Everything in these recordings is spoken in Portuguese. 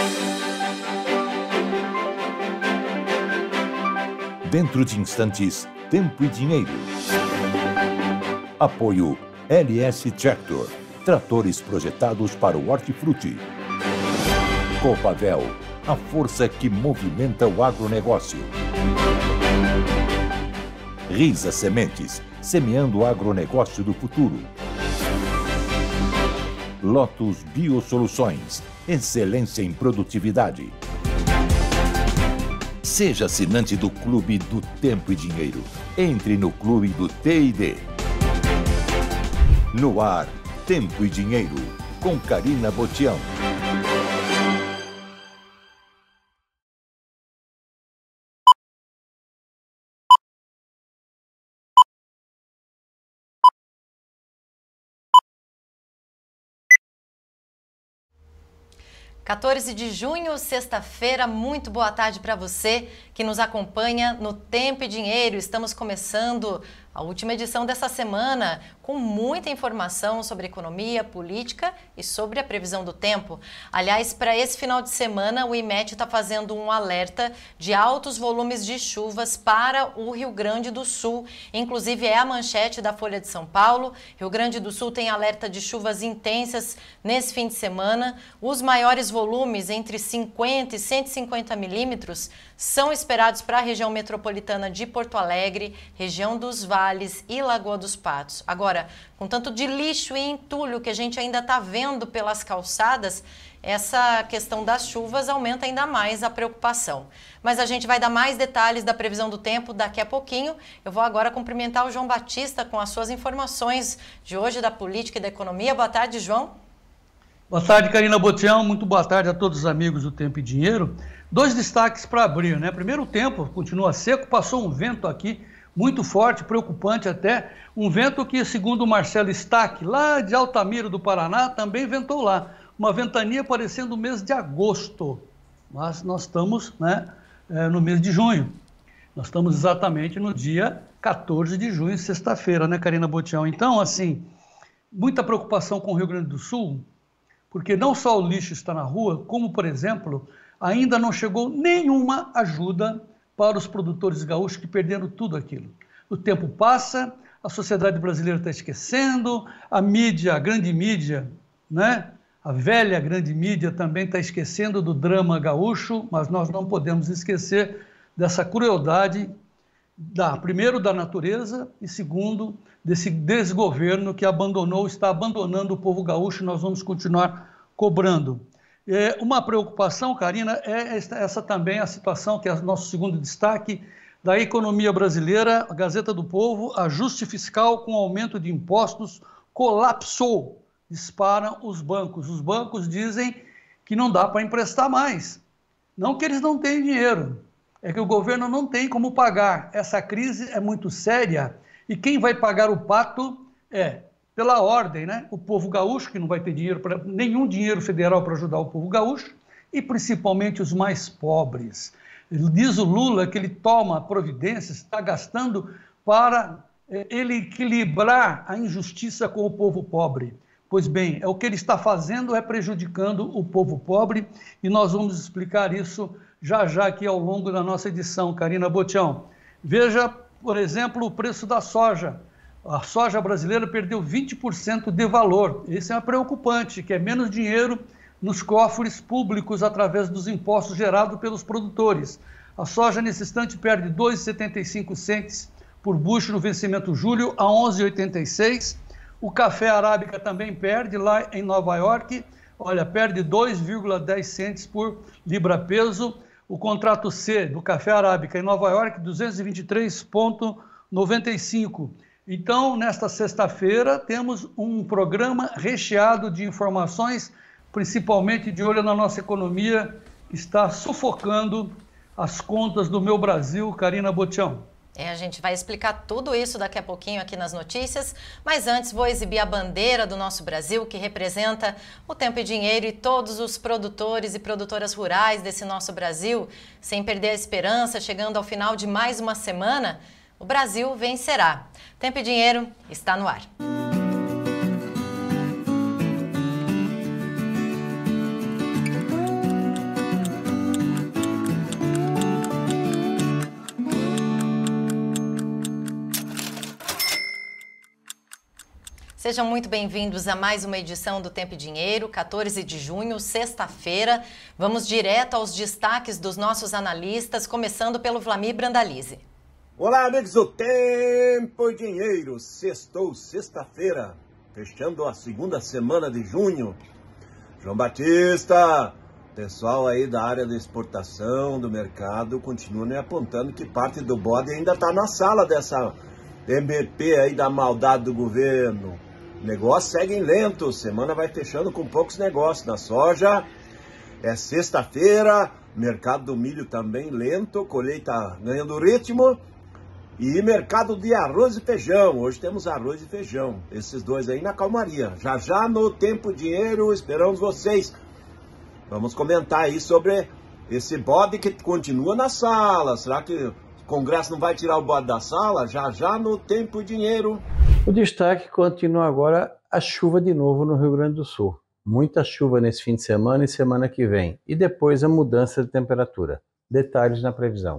Dentro de instantes, Tempo e Dinheiro. Apoio LS Tractor, tratores projetados para o hortifruti. Copavel, a força que movimenta o agronegócio. Risa Sementes, semeando o agronegócio do futuro. Lotus Biosoluções, excelência em produtividade. Seja assinante do Clube do Tempo e Dinheiro. Entre no Clube do T&D. No ar, Tempo e Dinheiro, com Karina Botião. (14 de junho, sexta-feira). Muito boa tarde para você que nos acompanha no Tempo e Dinheiro. Estamos começando a última edição dessa semana com muita informação sobre economia, política e sobre a previsão do tempo. Aliás, para esse final de semana, o IMET está fazendo um alerta de altos volumes de chuvas para o Rio Grande do Sul. Inclusive, é a manchete da Folha de São Paulo. Rio Grande do Sul tem alerta de chuvas intensas nesse fim de semana. Os maiores volumes, entre 50 e 150 milímetros, são esperados para a região metropolitana de Porto Alegre, região dos Vales e Lagoa dos Patos. Agora, com tanto de lixo e entulho que a gente ainda está vendo pelas calçadas, essa questão das chuvas aumenta ainda mais a preocupação. Mas a gente vai dar mais detalhes da previsão do tempo daqui a pouquinho. Eu vou agora cumprimentar o João Batista com as suas informações de hoje da política e da economia. Boa tarde, João. Boa tarde, Karina Botião. Muito boa tarde a todos os amigos do Tempo e Dinheiro. Dois destaques para abrir, né? Primeiro, o tempo continua seco, passou um vento aqui muito forte, preocupante até, um vento que, segundo o Marcelo Stack, lá de Altamira do Paraná, também ventou lá. Uma ventania parecendo o mês de agosto, mas nós estamos, né, no mês de junho. Nós estamos exatamente no dia 14 de junho, sexta-feira, né, Karina Botião? Então, assim, muita preocupação com o Rio Grande do Sul, porque não só o lixo está na rua, como, por exemplo, ainda não chegou nenhuma ajuda para os produtores gaúchos que perderam tudo aquilo. O tempo passa, a sociedade brasileira está esquecendo, a mídia, a grande mídia, né? A velha grande mídia também está esquecendo do drama gaúcho, mas nós não podemos esquecer dessa crueldade, primeiro da natureza e segundo desse desgoverno que está abandonando o povo gaúcho. Nós vamos continuar cobrando. Uma preocupação, Karina, é essa também a situação, que é nosso segundo destaque, da economia brasileira. A Gazeta do Povo: ajuste fiscal com aumento de impostos colapsou, disparam os bancos. Os bancos dizem que não dá para emprestar mais. Não que eles não tenham dinheiro, é que o governo não tem como pagar. Essa crise é muito séria e quem vai pagar o pato pela ordem, né? O povo gaúcho, que não vai ter nenhum dinheiro federal para ajudar o povo gaúcho, e principalmente os mais pobres. Diz o Lula que ele toma providências, está gastando para ele equilibrar a injustiça com o povo pobre. Pois bem, o que ele está fazendo é prejudicando o povo pobre, e nós vamos explicar isso já já aqui ao longo da nossa edição, Karina Botião. Veja, por exemplo, o preço da soja. A soja brasileira perdeu 20% de valor. Isso é preocupante, que é menos dinheiro nos cofres públicos através dos impostos gerados pelos produtores. A soja, nesse instante, perde 2,75 cents por bushel no vencimento julho a 11,86. O café arábica também perde lá em Nova York. Olha, perde 2,10 cents por libra-peso. O contrato C do café arábica em Nova York, 223,95. Então, nesta sexta-feira, temos um programa recheado de informações, principalmente de olho na nossa economia, que está sufocando as contas do meu Brasil, Karina Botião. A gente vai explicar tudo isso daqui a pouquinho aqui nas notícias, mas antes vou exibir a bandeira do nosso Brasil, que representa o Tempo e Dinheiro e todos os produtores e produtoras rurais desse nosso Brasil. Sem perder a esperança, chegando ao final de mais uma semana, o Brasil vencerá. Tempo e Dinheiro está no ar. Sejam muito bem-vindos a mais uma edição do Tempo e Dinheiro, 14 de junho, sexta-feira. Vamos direto aos destaques dos nossos analistas, começando pelo Vlamir Brandalize. Olá, amigos do Tempo e Dinheiro. Sextou, sexta-feira, fechando a segunda semana de junho. João Batista, pessoal aí da área da exportação, do mercado, continua me apontando que parte do bode ainda está na sala dessa MP aí da maldade do governo. O negócio segue lento, semana vai fechando com poucos negócios. Na soja é sexta-feira, mercado do milho também lento, colheita ganhando ritmo. E mercado de arroz e feijão, hoje temos arroz e feijão, esses dois aí na calmaria. Já já no Tempo e Dinheiro, esperamos vocês. Vamos comentar aí sobre esse bode que continua na sala. Será que o Congresso não vai tirar o bode da sala? Já já no Tempo e Dinheiro. O destaque continua agora a chuva de novo no Rio Grande do Sul. Muita chuva nesse fim de semana e semana que vem. E depois a mudança de temperatura. Detalhes na previsão.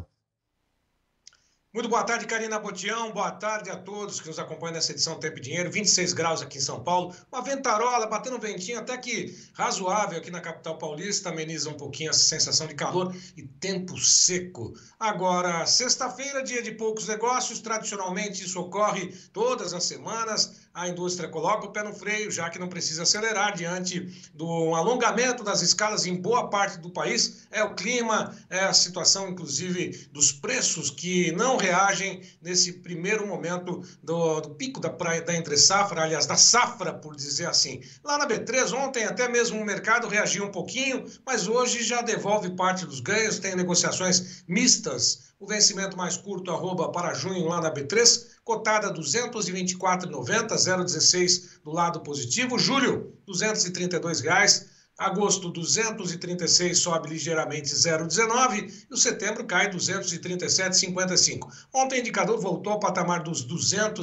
Muito boa tarde, Karina Botião. Boa tarde a todos que nos acompanham nessa edição do Tempo e Dinheiro. 26 graus aqui em São Paulo. Uma ventarola, batendo um ventinho até que razoável aqui na capital paulista. Ameniza um pouquinho essa sensação de calor e tempo seco. Agora, sexta-feira, dia de poucos negócios. Tradicionalmente, isso ocorre todas as semanas. A indústria coloca o pé no freio, já que não precisa acelerar diante do alongamento das escalas em boa parte do país. É o clima, é a situação, inclusive, dos preços que não reagem nesse primeiro momento do pico da entre-safra, aliás, da safra, por dizer assim. Lá na B3, ontem até mesmo o mercado reagiu um pouquinho, mas hoje já devolve parte dos ganhos, tem negociações mistas. O vencimento mais curto, para junho lá na B3, cotada R$ 224,90, 0,16 do lado positivo. Julho, R$ 232,00. Agosto, 236, sobe ligeiramente 0,19 e o setembro cai 237,55. Ontem o indicador voltou ao patamar dos R$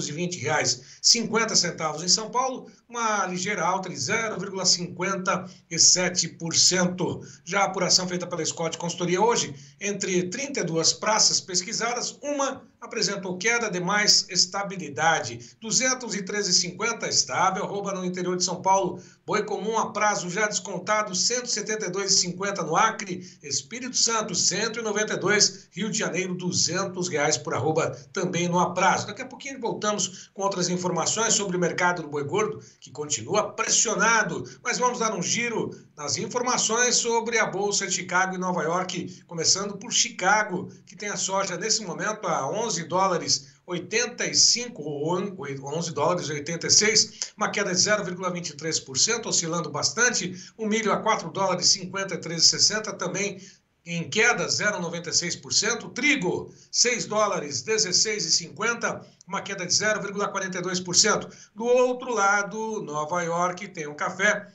220,50 em São Paulo, uma ligeira alta de 0,57%. Já a apuração feita pela Scott Consultoria hoje, entre 32 praças pesquisadas, uma apresentou queda, demais estabilidade. 213,50 estável, no interior de São Paulo, boi comum a prazo já descontado, 172,50 no Acre, Espírito Santo, 192, Rio de Janeiro, R$ 200 por arroba, também no aprazo. Daqui a pouquinho voltamos com outras informações sobre o mercado do boi gordo, que continua pressionado, mas vamos dar um giro nas informações sobre a Bolsa de Chicago e Nova York, começando por Chicago, que tem a soja nesse momento a $11,85 ou $11,86, uma queda de 0,23%, oscilando bastante. O milho a $4,53,60, também em queda 0,96%. Trigo, $6,16,50, uma queda de 0,42%. Do outro lado, Nova York tem o café,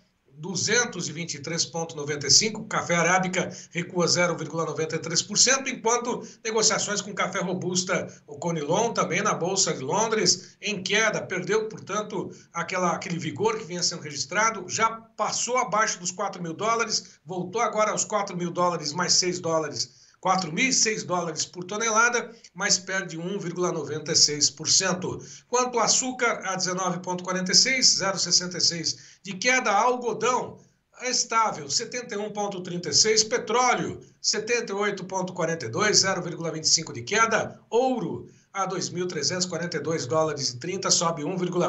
223,95, café arábica recua 0,93%, enquanto negociações com café robusta, o Conilon, também na Bolsa de Londres, em queda, perdeu, portanto, aquele vigor que vinha sendo registrado, já passou abaixo dos $4.000, voltou agora aos $4.000 mais $6, $4.006 por tonelada, mas perde 1,96%. Quanto ao açúcar, a 19,46, 0,66 de queda. Algodão, estável, 71,36. Petróleo, 78,42, 0,25 de queda. Ouro, a $2.342,30, sobe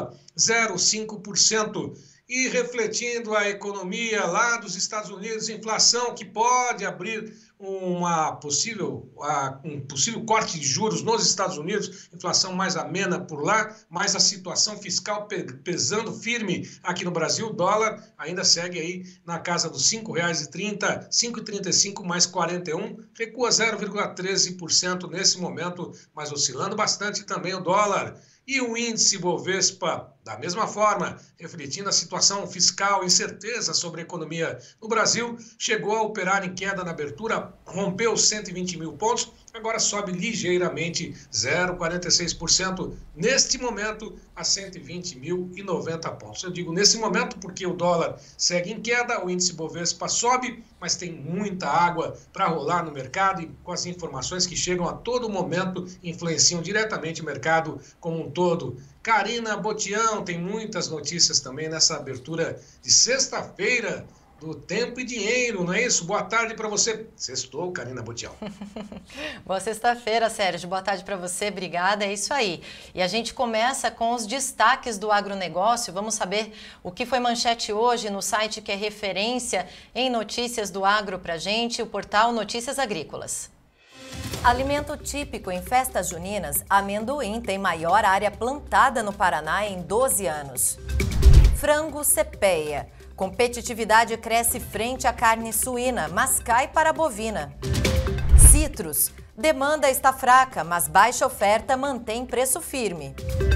1,05%. E refletindo a economia lá dos Estados Unidos, inflação que pode abrir um possível corte de juros nos Estados Unidos, inflação mais amena por lá, mas a situação fiscal pesando firme aqui no Brasil. O dólar ainda segue aí na casa dos R$ 5,30, 5,35 mais 41, recua 0,13% nesse momento, mas oscilando bastante também o dólar. E o índice Bovespa, da mesma forma, refletindo a situação fiscal, incerteza sobre a economia no Brasil, chegou a operar em queda na abertura, rompeu 120 mil pontos, agora sobe ligeiramente 0,46%, neste momento a 120.090 pontos. Eu digo nesse momento porque o dólar segue em queda, o índice Bovespa sobe, mas tem muita água para rolar no mercado e com as informações que chegam a todo momento influenciam diretamente o mercado como um todo. Karina Botião. Tem muitas notícias também nessa abertura de sexta-feira do Tempo e Dinheiro, não é isso? Boa tarde para você. Sextou, Karina Botião. Boa sexta-feira, Sérgio. Boa tarde para você. Obrigada. É isso aí. E a gente começa com os destaques do agronegócio. Vamos saber o que foi manchete hoje no site que é referência em notícias do agro para a gente, o portal Notícias Agrícolas. Alimento típico em festas juninas, amendoim tem maior área plantada no Paraná em 12 anos. Frango cepeia. Competitividade cresce frente à carne suína, mas cai para a bovina. Citros. Demanda está fraca, mas baixa oferta mantém preço firme.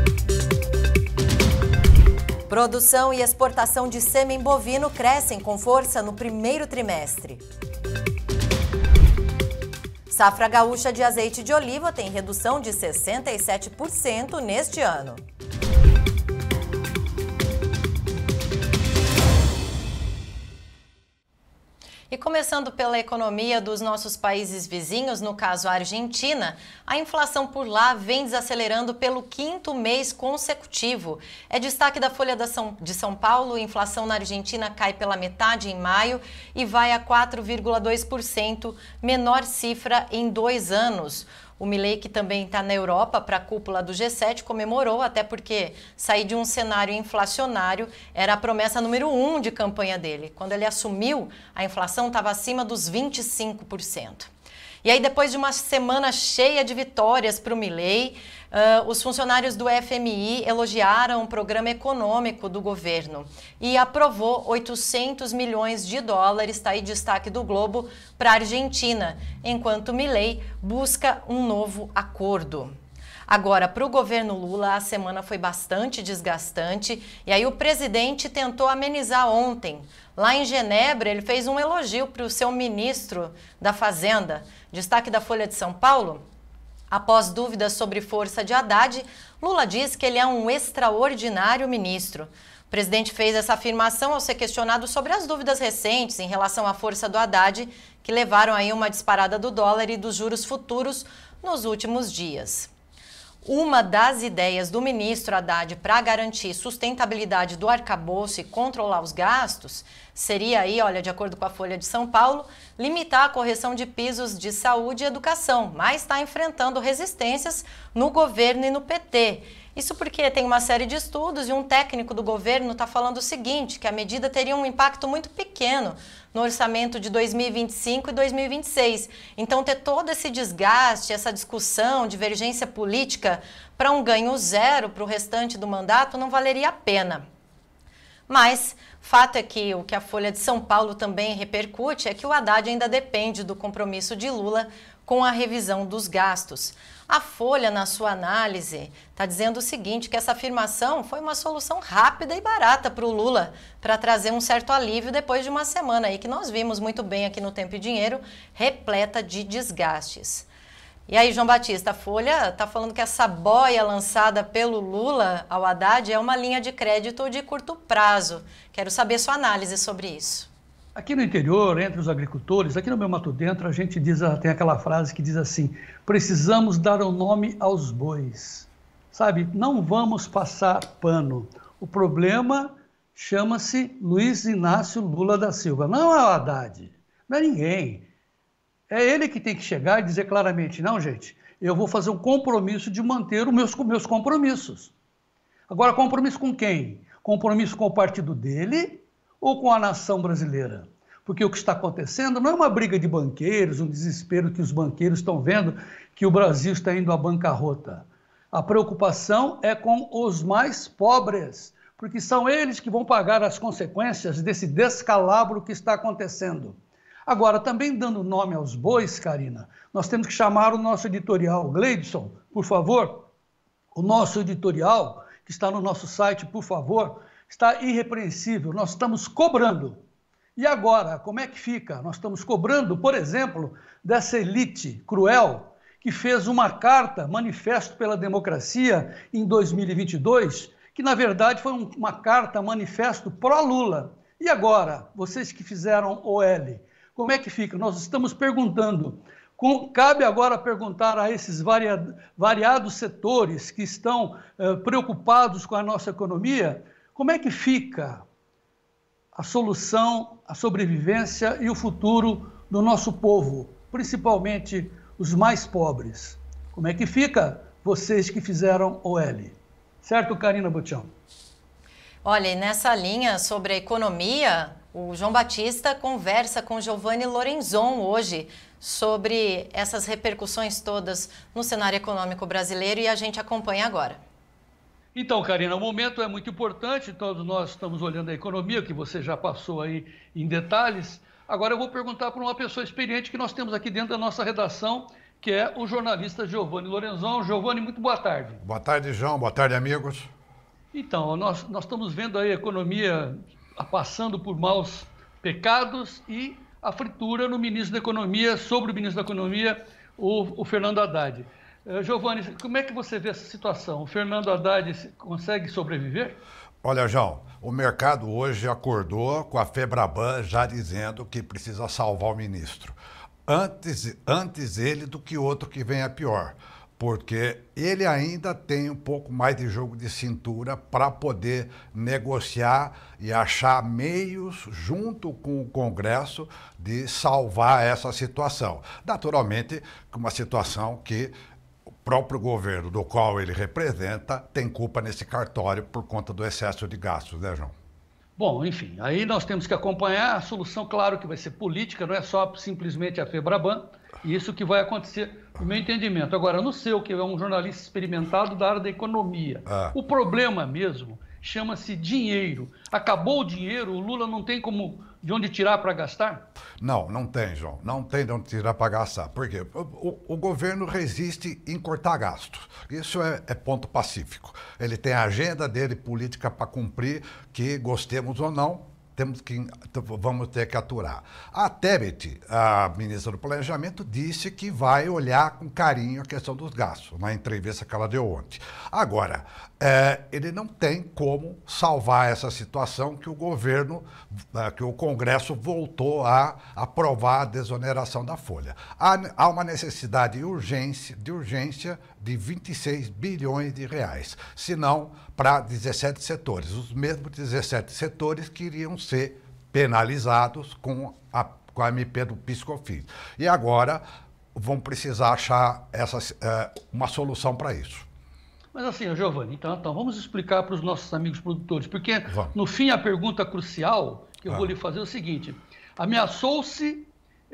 Produção e exportação de sêmen bovino crescem com força no primeiro trimestre. Safra gaúcha de azeite de oliva tem redução de 67% neste ano. E começando pela economia dos nossos países vizinhos, no caso a Argentina, a inflação por lá vem desacelerando pelo 5º mês consecutivo. É destaque da Folha de São Paulo, a inflação na Argentina cai pela metade em maio e vai a 4,2%, menor cifra em 2 anos. O Milei, que também está na Europa para a cúpula do G7, comemorou, até porque sair de um cenário inflacionário era a promessa número 1 de campanha dele. Quando ele assumiu, a inflação estava acima dos 25%. E aí, depois de uma semana cheia de vitórias para o Milei, os funcionários do FMI elogiaram o programa econômico do governo e aprovou 800 milhões de dólares, está aí destaque do Globo, para a Argentina, enquanto Milei busca um novo acordo. Agora, para o governo Lula, a semana foi bastante desgastante e aí o presidente tentou amenizar ontem. Lá em Genebra, ele fez um elogio para o seu ministro da Fazenda. Destaque da Folha de São Paulo. Após dúvidas sobre força de Haddad, Lula diz que ele é um extraordinário ministro. O presidente fez essa afirmação ao ser questionado sobre as dúvidas recentes em relação à força do Haddad, que levaram aí uma disparada do dólar e dos juros futuros nos últimos dias. Uma das ideias do ministro Haddad para garantir sustentabilidade do arcabouço e controlar os gastos seria aí, olha, de acordo com a Folha de São Paulo, limitar a correção de pisos de saúde e educação, mas está enfrentando resistências no governo e no PT. Isso porque tem uma série de estudos e um técnico do governo está falando o seguinte, que a medida teria um impacto muito pequeno no orçamento de 2025 e 2026. Então, ter todo esse desgaste, essa discussão, divergência política para um ganho zero para o restante do mandato não valeria a pena. Mas, fato é que o que a Folha de São Paulo também repercute é que o Haddad ainda depende do compromisso de Lula com a revisão dos gastos. A Folha, na sua análise, está dizendo o seguinte, que essa afirmação foi uma solução rápida e barata para o Lula, para trazer um certo alívio depois de uma semana aí que nós vimos muito bem aqui no Tempo e Dinheiro, repleta de desgastes. E aí, João Batista, a Folha está falando que essa boia lançada pelo Lula ao Haddad é uma linha de crédito de curto prazo. Quero saber sua análise sobre isso. Aqui no interior, entre os agricultores, aqui no meu Mato Dentro, a gente tem aquela frase que diz assim, precisamos dar um nome aos bois. Sabe, não vamos passar pano. O problema chama-se Luiz Inácio Lula da Silva. Não é o Haddad, não é ninguém. É ele que tem que chegar e dizer claramente, não, gente, eu vou fazer um compromisso de manter os meus compromissos. Agora, compromisso com quem? Compromisso com o partido dele ou com a nação brasileira? Porque o que está acontecendo não é uma briga de banqueiros, um desespero que os banqueiros estão vendo que o Brasil está indo à bancarrota. A preocupação é com os mais pobres, porque são eles que vão pagar as consequências desse descalabro que está acontecendo. Agora, também dando nome aos bois, Karina, nós temos que chamar o nosso editorial. Gleidson, por favor, o nosso editorial, que está no nosso site, por favor, está irrepreensível, nós estamos cobrando. E agora, como é que fica? Nós estamos cobrando, por exemplo, dessa elite cruel que fez uma carta, Manifesto pela Democracia, em 2022, que na verdade foi uma carta, manifesto pró-Lula. E agora, vocês que fizeram OL, como é que fica? Nós estamos perguntando, Cabe agora perguntar a esses variados setores que estão preocupados com a nossa economia, como é que fica a solução, a sobrevivência e o futuro do nosso povo, principalmente os mais pobres. Como é que fica vocês que fizeram OL? Certo, Karina Botião? Olha, e nessa linha sobre a economia, o João Batista conversa com Giovanni Lorenzon hoje sobre essas repercussões todas no cenário econômico brasileiro e a gente acompanha agora. Então, Karina, o momento é muito importante, todos nós estamos olhando a economia, que você já passou aí em detalhes. Agora eu vou perguntar para uma pessoa experiente que nós temos aqui dentro da nossa redação, que é o jornalista Giovanni Lorenzon. Giovanni, muito boa tarde. Boa tarde, João. Boa tarde, amigos. Então, nós estamos vendo aí a economia passando por maus pecados e a fritura no ministro da Economia, sobre o ministro da Economia, o Fernando Haddad. Giovanni, como é que você vê essa situação? O Fernando Haddad consegue sobreviver? Olha, João, o mercado hoje acordou com a Febraban já dizendo que precisa salvar o ministro. Antes ele do que outro que venha pior, porque ele ainda tem um pouco mais de jogo de cintura para poder negociar e achar meios, junto com o Congresso, de salvar essa situação. Naturalmente, uma situação que o próprio governo do qual ele representa tem culpa nesse cartório por conta do excesso de gastos, né, João? Bom, enfim, aí nós temos que acompanhar a solução, claro que vai ser política, não é só simplesmente a Febraban, e isso que vai acontecer, no meu entendimento. Agora, no seu, que é um jornalista experimentado da área da economia, o problema mesmo chama-se dinheiro. Acabou o dinheiro, o Lula não tem de onde tirar para gastar? Não tem, João. Não tem de onde tirar para gastar. Por quê? O governo resiste em cortar gastos. Isso é ponto pacífico. Ele tem a agenda dele política para cumprir, que gostemos ou não, vamos ter que aturar. A Tebet, a ministra do Planejamento, disse que vai olhar com carinho a questão dos gastos, na entrevista que ela deu ontem. Agora, ele não tem como salvar essa situação que o governo, que o Congresso voltou a aprovar a desoneração da folha. Há uma necessidade de urgência de 26 bilhões de reais, se não para 17 setores. Os mesmos 17 setores que iriam ser penalizados com a MP do PIS/COFINS. E agora vão precisar achar uma solução para isso. Mas assim, Giovanni, então vamos explicar para os nossos amigos produtores, porque no fim a pergunta crucial que eu vou lhe fazer é o seguinte: ameaçou-se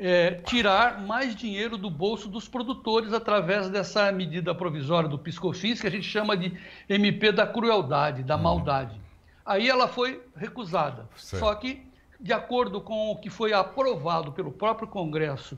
tirar mais dinheiro do bolso dos produtores através dessa medida provisória do PIS/COFINS, que a gente chama de MP da crueldade, da maldade. Aí ela foi recusada. Certo. Só que, de acordo com o que foi aprovado pelo próprio Congresso,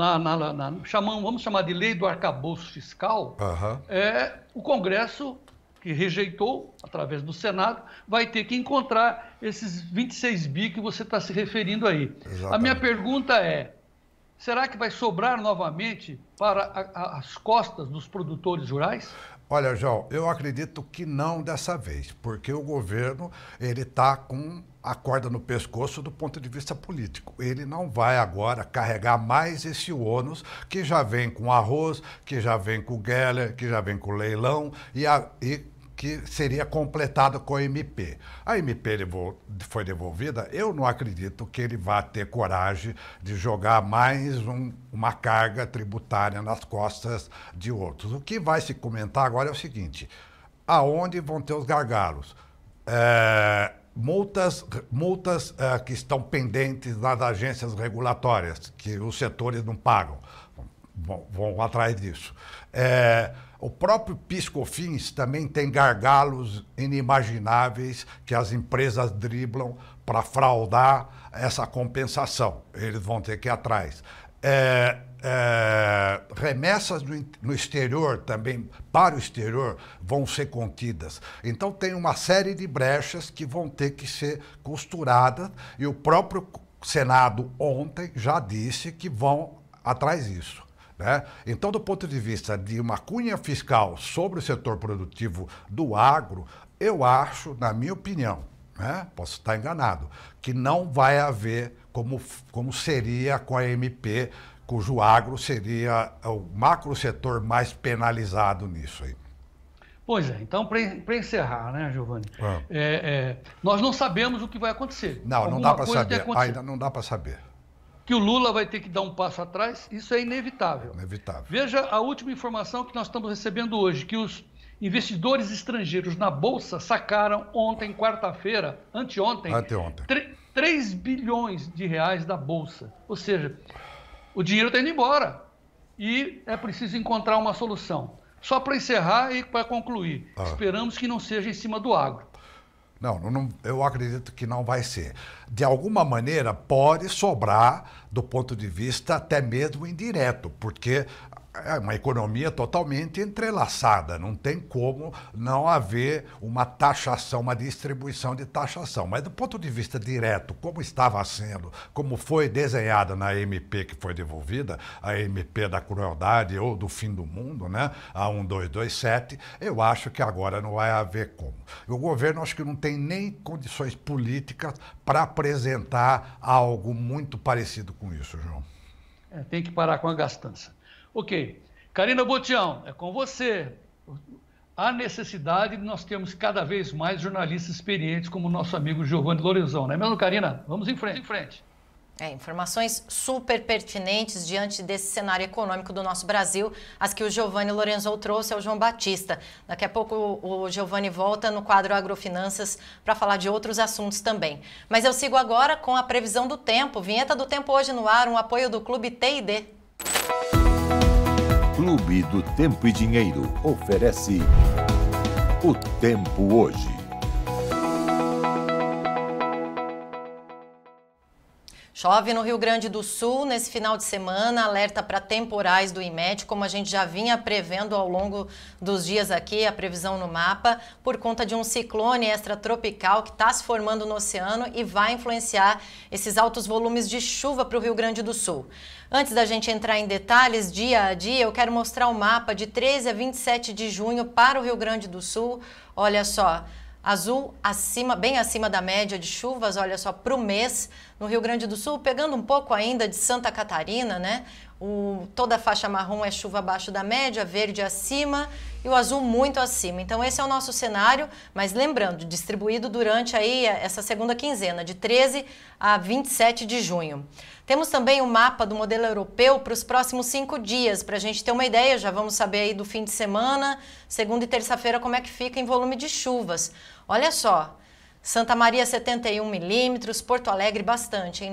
vamos chamar de lei do arcabouço fiscal, o Congresso, que rejeitou, através do Senado, vai ter que encontrar esses 26 bi que você está se referindo aí. Exatamente. A minha pergunta é: será que vai sobrar novamente para as costas dos produtores rurais? Olha, João, eu acredito que não dessa vez, porque o governo está com a corda no pescoço do ponto de vista político. Ele não vai agora carregar mais esse ônus que já vem com arroz, que já vem com o Geller, que já vem com o leilão e que seria completado com a MP. A MP foi devolvida, eu não acredito que ele vá ter coragem de jogar mais uma carga tributária nas costas de outros. O que vai se comentar agora é o seguinte: aonde vão ter os gargalos? Multas que estão pendentes nas agências regulatórias, que os setores não pagam, vão atrás disso. O próprio PIS/COFINS também tem gargalos inimagináveis que as empresas driblam para fraudar essa compensação. Eles vão ter que ir atrás. Remessas no exterior também, para o exterior, vão ser contidas. Então tem uma série de brechas que vão ter que ser costuradas, e o próprio Senado ontem já disse que vão atrás disso. Né? Então, do ponto de vista de uma cunha fiscal sobre o setor produtivo do agro, eu acho, na minha opinião, né, posso estar enganado, que não vai haver como seria com a MP cujo agro seria o macro setor mais penalizado nisso aí. Pois é, então para encerrar, né, Giovanni, nós não sabemos o que vai acontecer. Não dá para saber, ainda não dá para saber. Que o Lula vai ter que dar um passo atrás, isso é inevitável. Inevitável. Veja a última informação que nós estamos recebendo hoje, que os investidores estrangeiros na Bolsa sacaram ontem, quarta-feira, anteontem, 3 bilhões de reais da Bolsa. Ou seja, o dinheiro está indo embora e é preciso encontrar uma solução. Só para encerrar e para concluir, esperamos que não seja em cima do agro. Não, eu acredito que não vai ser. De alguma maneira, pode sobrar do ponto de vista até mesmo indireto, porque é uma economia totalmente entrelaçada, não tem como não haver uma taxação, uma distribuição de taxação. Mas do ponto de vista direto, como estava sendo, como foi desenhada na MP que foi devolvida, a MP da crueldade ou do fim do mundo, né, a 1227, eu acho que agora não vai haver como. O governo acho que não tem nem condições políticas para apresentar algo muito parecido com isso, João. Tem que parar com a gastança. Ok. Karina Botião, é com você. Há necessidade de nós termos cada vez mais jornalistas experientes como o nosso amigo Giovanni Lorenzon, não é mesmo, Karina? Vamos em frente. Informações super pertinentes diante desse cenário econômico do nosso Brasil, as que o Giovanni Lorenzon trouxe ao João Batista. Daqui a pouco o Giovanni volta no quadro Agrofinanças para falar de outros assuntos também. Mas eu sigo agora com a previsão do tempo. Vinheta do Tempo hoje no ar, um apoio do Clube T&D. Clube do Tempo e Dinheiro oferece o tempo hoje. Chove no Rio Grande do Sul nesse final de semana, alerta para temporais do IMET, como a gente já vinha prevendo ao longo dos dias aqui, a previsão no mapa, por conta de um ciclone extratropical que está se formando no oceano e vai influenciar esses altos volumes de chuva para o Rio Grande do Sul. Antes da gente entrar em detalhes, dia a dia, eu quero mostrar o mapa de 13 a 27 de junho para o Rio Grande do Sul. Olha só, azul bem acima da média de chuvas, olha só, para o mês no Rio Grande do Sul, pegando um pouco ainda de Santa Catarina, né? Toda a faixa marrom é chuva abaixo da média, verde acima e o azul muito acima. Então esse é o nosso cenário, mas lembrando, distribuído durante aí essa segunda quinzena, de 13 a 27 de junho. Temos também o mapa do modelo europeu para os próximos 5 dias, para a gente ter uma ideia, já vamos saber aí do fim de semana, segunda e terça-feira, como é que fica em volume de chuvas. Olha só, Santa Maria 71 milímetros, Porto Alegre bastante, em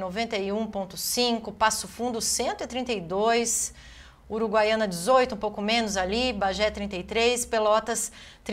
91,5, Passo Fundo 132, Uruguaiana 18, um pouco menos ali, Bagé 33, Pelotas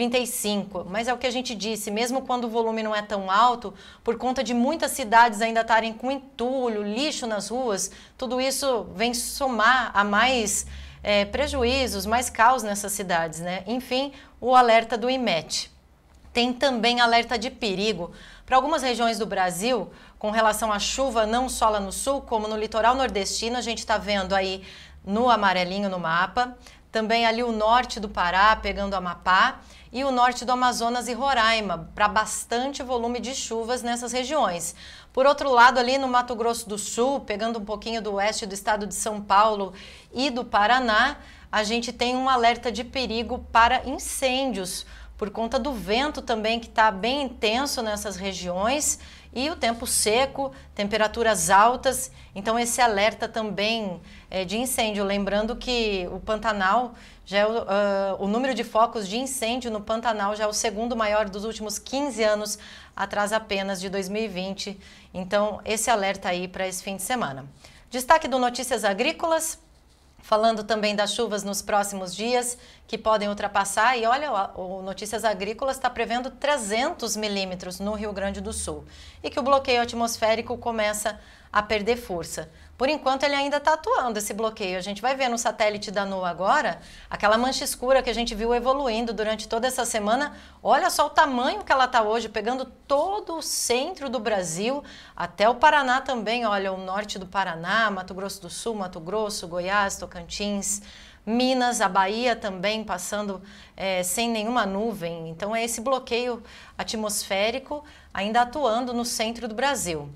35. Mas é o que a gente disse, mesmo quando o volume não é tão alto, por conta de muitas cidades ainda estarem com entulho, lixo nas ruas, tudo isso vem somar a mais prejuízos, mais caos nessas cidades, né? Enfim, o alerta do IMET. Tem também alerta de perigo para algumas regiões do Brasil, com relação à chuva, não só lá no sul, como no litoral nordestino, a gente está vendo aí no amarelinho no mapa, também ali o norte do Pará, pegando Amapá, e o norte do Amazonas e Roraima, para bastante volume de chuvas nessas regiões. Por outro lado, ali no Mato Grosso do Sul, pegando um pouquinho do oeste do estado de São Paulo e do Paraná, a gente tem um alerta de perigo para incêndios, por conta do vento também que está bem intenso nessas regiões e o tempo seco, temperaturas altas, então esse alerta também é de incêndio. Lembrando que o Pantanal, já o número de focos de incêndio no Pantanal já é o segundo maior dos últimos 15 anos, atrás apenas de 2020. Então esse alerta aí para esse fim de semana. Destaque do Notícias Agrícolas, falando também das chuvas nos próximos dias, que podem ultrapassar, e olha, o Notícias Agrícolas está prevendo 300 milímetros no Rio Grande do Sul, e que o bloqueio atmosférico começa a perder força. Por enquanto ele ainda está atuando, esse bloqueio. A gente vai ver no satélite da NOAA agora, aquela mancha escura que a gente viu evoluindo durante toda essa semana. Olha só o tamanho que ela está hoje, pegando todo o centro do Brasil, até o Paraná também, olha, o norte do Paraná, Mato Grosso do Sul, Mato Grosso, Goiás, Tocantins, Minas, a Bahia também passando sem nenhuma nuvem. Então é esse bloqueio atmosférico ainda atuando no centro do Brasil.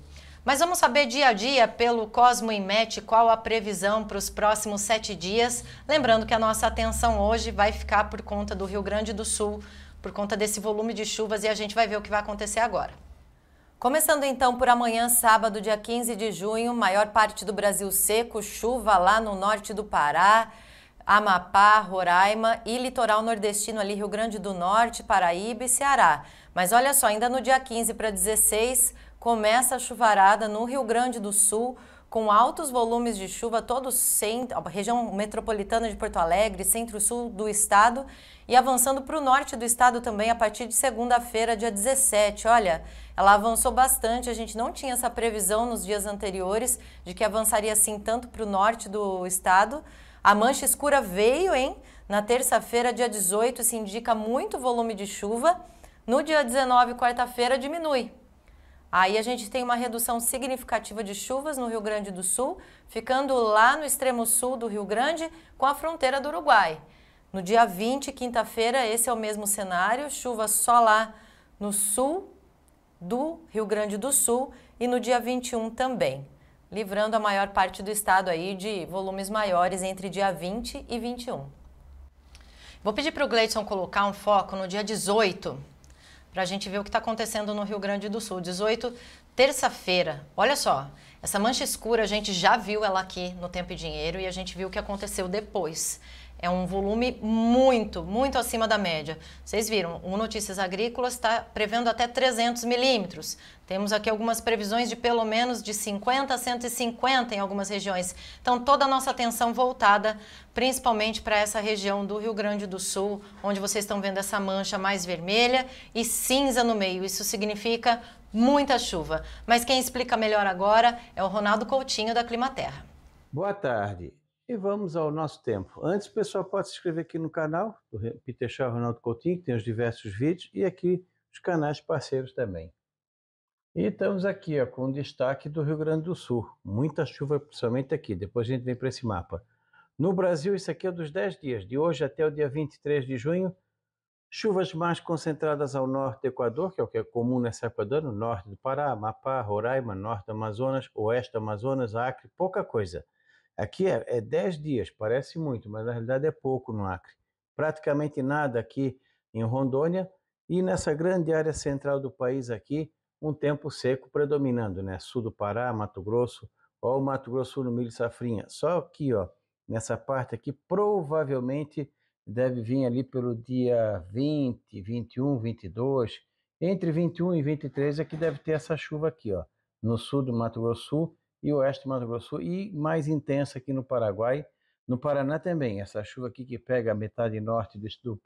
Mas vamos saber dia a dia pelo Cosmo Inmet qual a previsão para os próximos 7 dias. Lembrando que a nossa atenção hoje vai ficar por conta do Rio Grande do Sul, por conta desse volume de chuvas, e a gente vai ver o que vai acontecer agora. Começando então por amanhã, sábado, dia 15 de junho, maior parte do Brasil seco, chuva lá no norte do Pará, Amapá, Roraima e litoral nordestino ali, Rio Grande do Norte, Paraíba e Ceará. Mas olha só, ainda no dia 15 para 16, começa a chuvarada no Rio Grande do Sul, com altos volumes de chuva, todo a região metropolitana de Porto Alegre, centro-sul do estado, e avançando para o norte do estado também a partir de segunda-feira, dia 17. Olha, ela avançou bastante, a gente não tinha essa previsão nos dias anteriores de que avançaria assim tanto para o norte do estado. A mancha escura veio, hein? Na terça-feira, dia 18, se indica muito volume de chuva. No dia 19, quarta-feira, diminui. Aí a gente tem uma redução significativa de chuvas no Rio Grande do Sul, ficando lá no extremo sul do Rio Grande, com a fronteira do Uruguai. No dia 20, quinta-feira, esse é o mesmo cenário, chuva só lá no sul do Rio Grande do Sul e no dia 21 também, livrando a maior parte do estado aí de volumes maiores entre dia 20 e 21. Vou pedir para o Gleidson colocar um foco no dia 18, para a gente ver o que está acontecendo no Rio Grande do Sul. 18, terça-feira. Olha só, essa mancha escura a gente já viu ela aqui no Tempo e Dinheiro e a gente viu o que aconteceu depois. É um volume muito acima da média. Vocês viram, o Notícias Agrícolas está prevendo até 300 milímetros. Temos aqui algumas previsões de pelo menos de 50 a 150 em algumas regiões. Então, toda a nossa atenção voltada principalmente para essa região do Rio Grande do Sul, onde vocês estão vendo essa mancha mais vermelha e cinza no meio. Isso significa muita chuva. Mas quem explica melhor agora é o Ronaldo Coutinho, da Climaterra. Boa tarde. E vamos ao nosso tempo. Antes, o pessoal pode se inscrever aqui no canal do Peter Shaw Ronaldo Coutinho, que tem os diversos vídeos, e aqui os canais parceiros também. E estamos aqui ó, com o destaque do Rio Grande do Sul. Muita chuva, principalmente aqui. Depois a gente vem para esse mapa. No Brasil, isso aqui é dos 10 dias, de hoje até o dia 23 de junho. Chuvas mais concentradas ao norte do Equador, que é o que é comum nessa época do ano, norte do Pará, Amapá, Roraima, norte do Amazonas, oeste do Amazonas, Acre, pouca coisa. Aqui é 10 dias, parece muito, mas na realidade é pouco no Acre. Praticamente nada aqui em Rondônia e nessa grande área central do país aqui, um tempo seco predominando, né? Sul do Pará, Mato Grosso, ó, o Mato Grosso no milho safrinha. Só aqui, ó, nessa parte aqui, provavelmente deve vir ali pelo dia 20, 21, 22. Entre 21 e 23 é que deve ter essa chuva aqui, ó, no sul do Mato Grosso Sul e oeste do Mato Grosso Sul, e mais intensa aqui no Paraguai, no Paraná também. Essa chuva aqui que pega a metade norte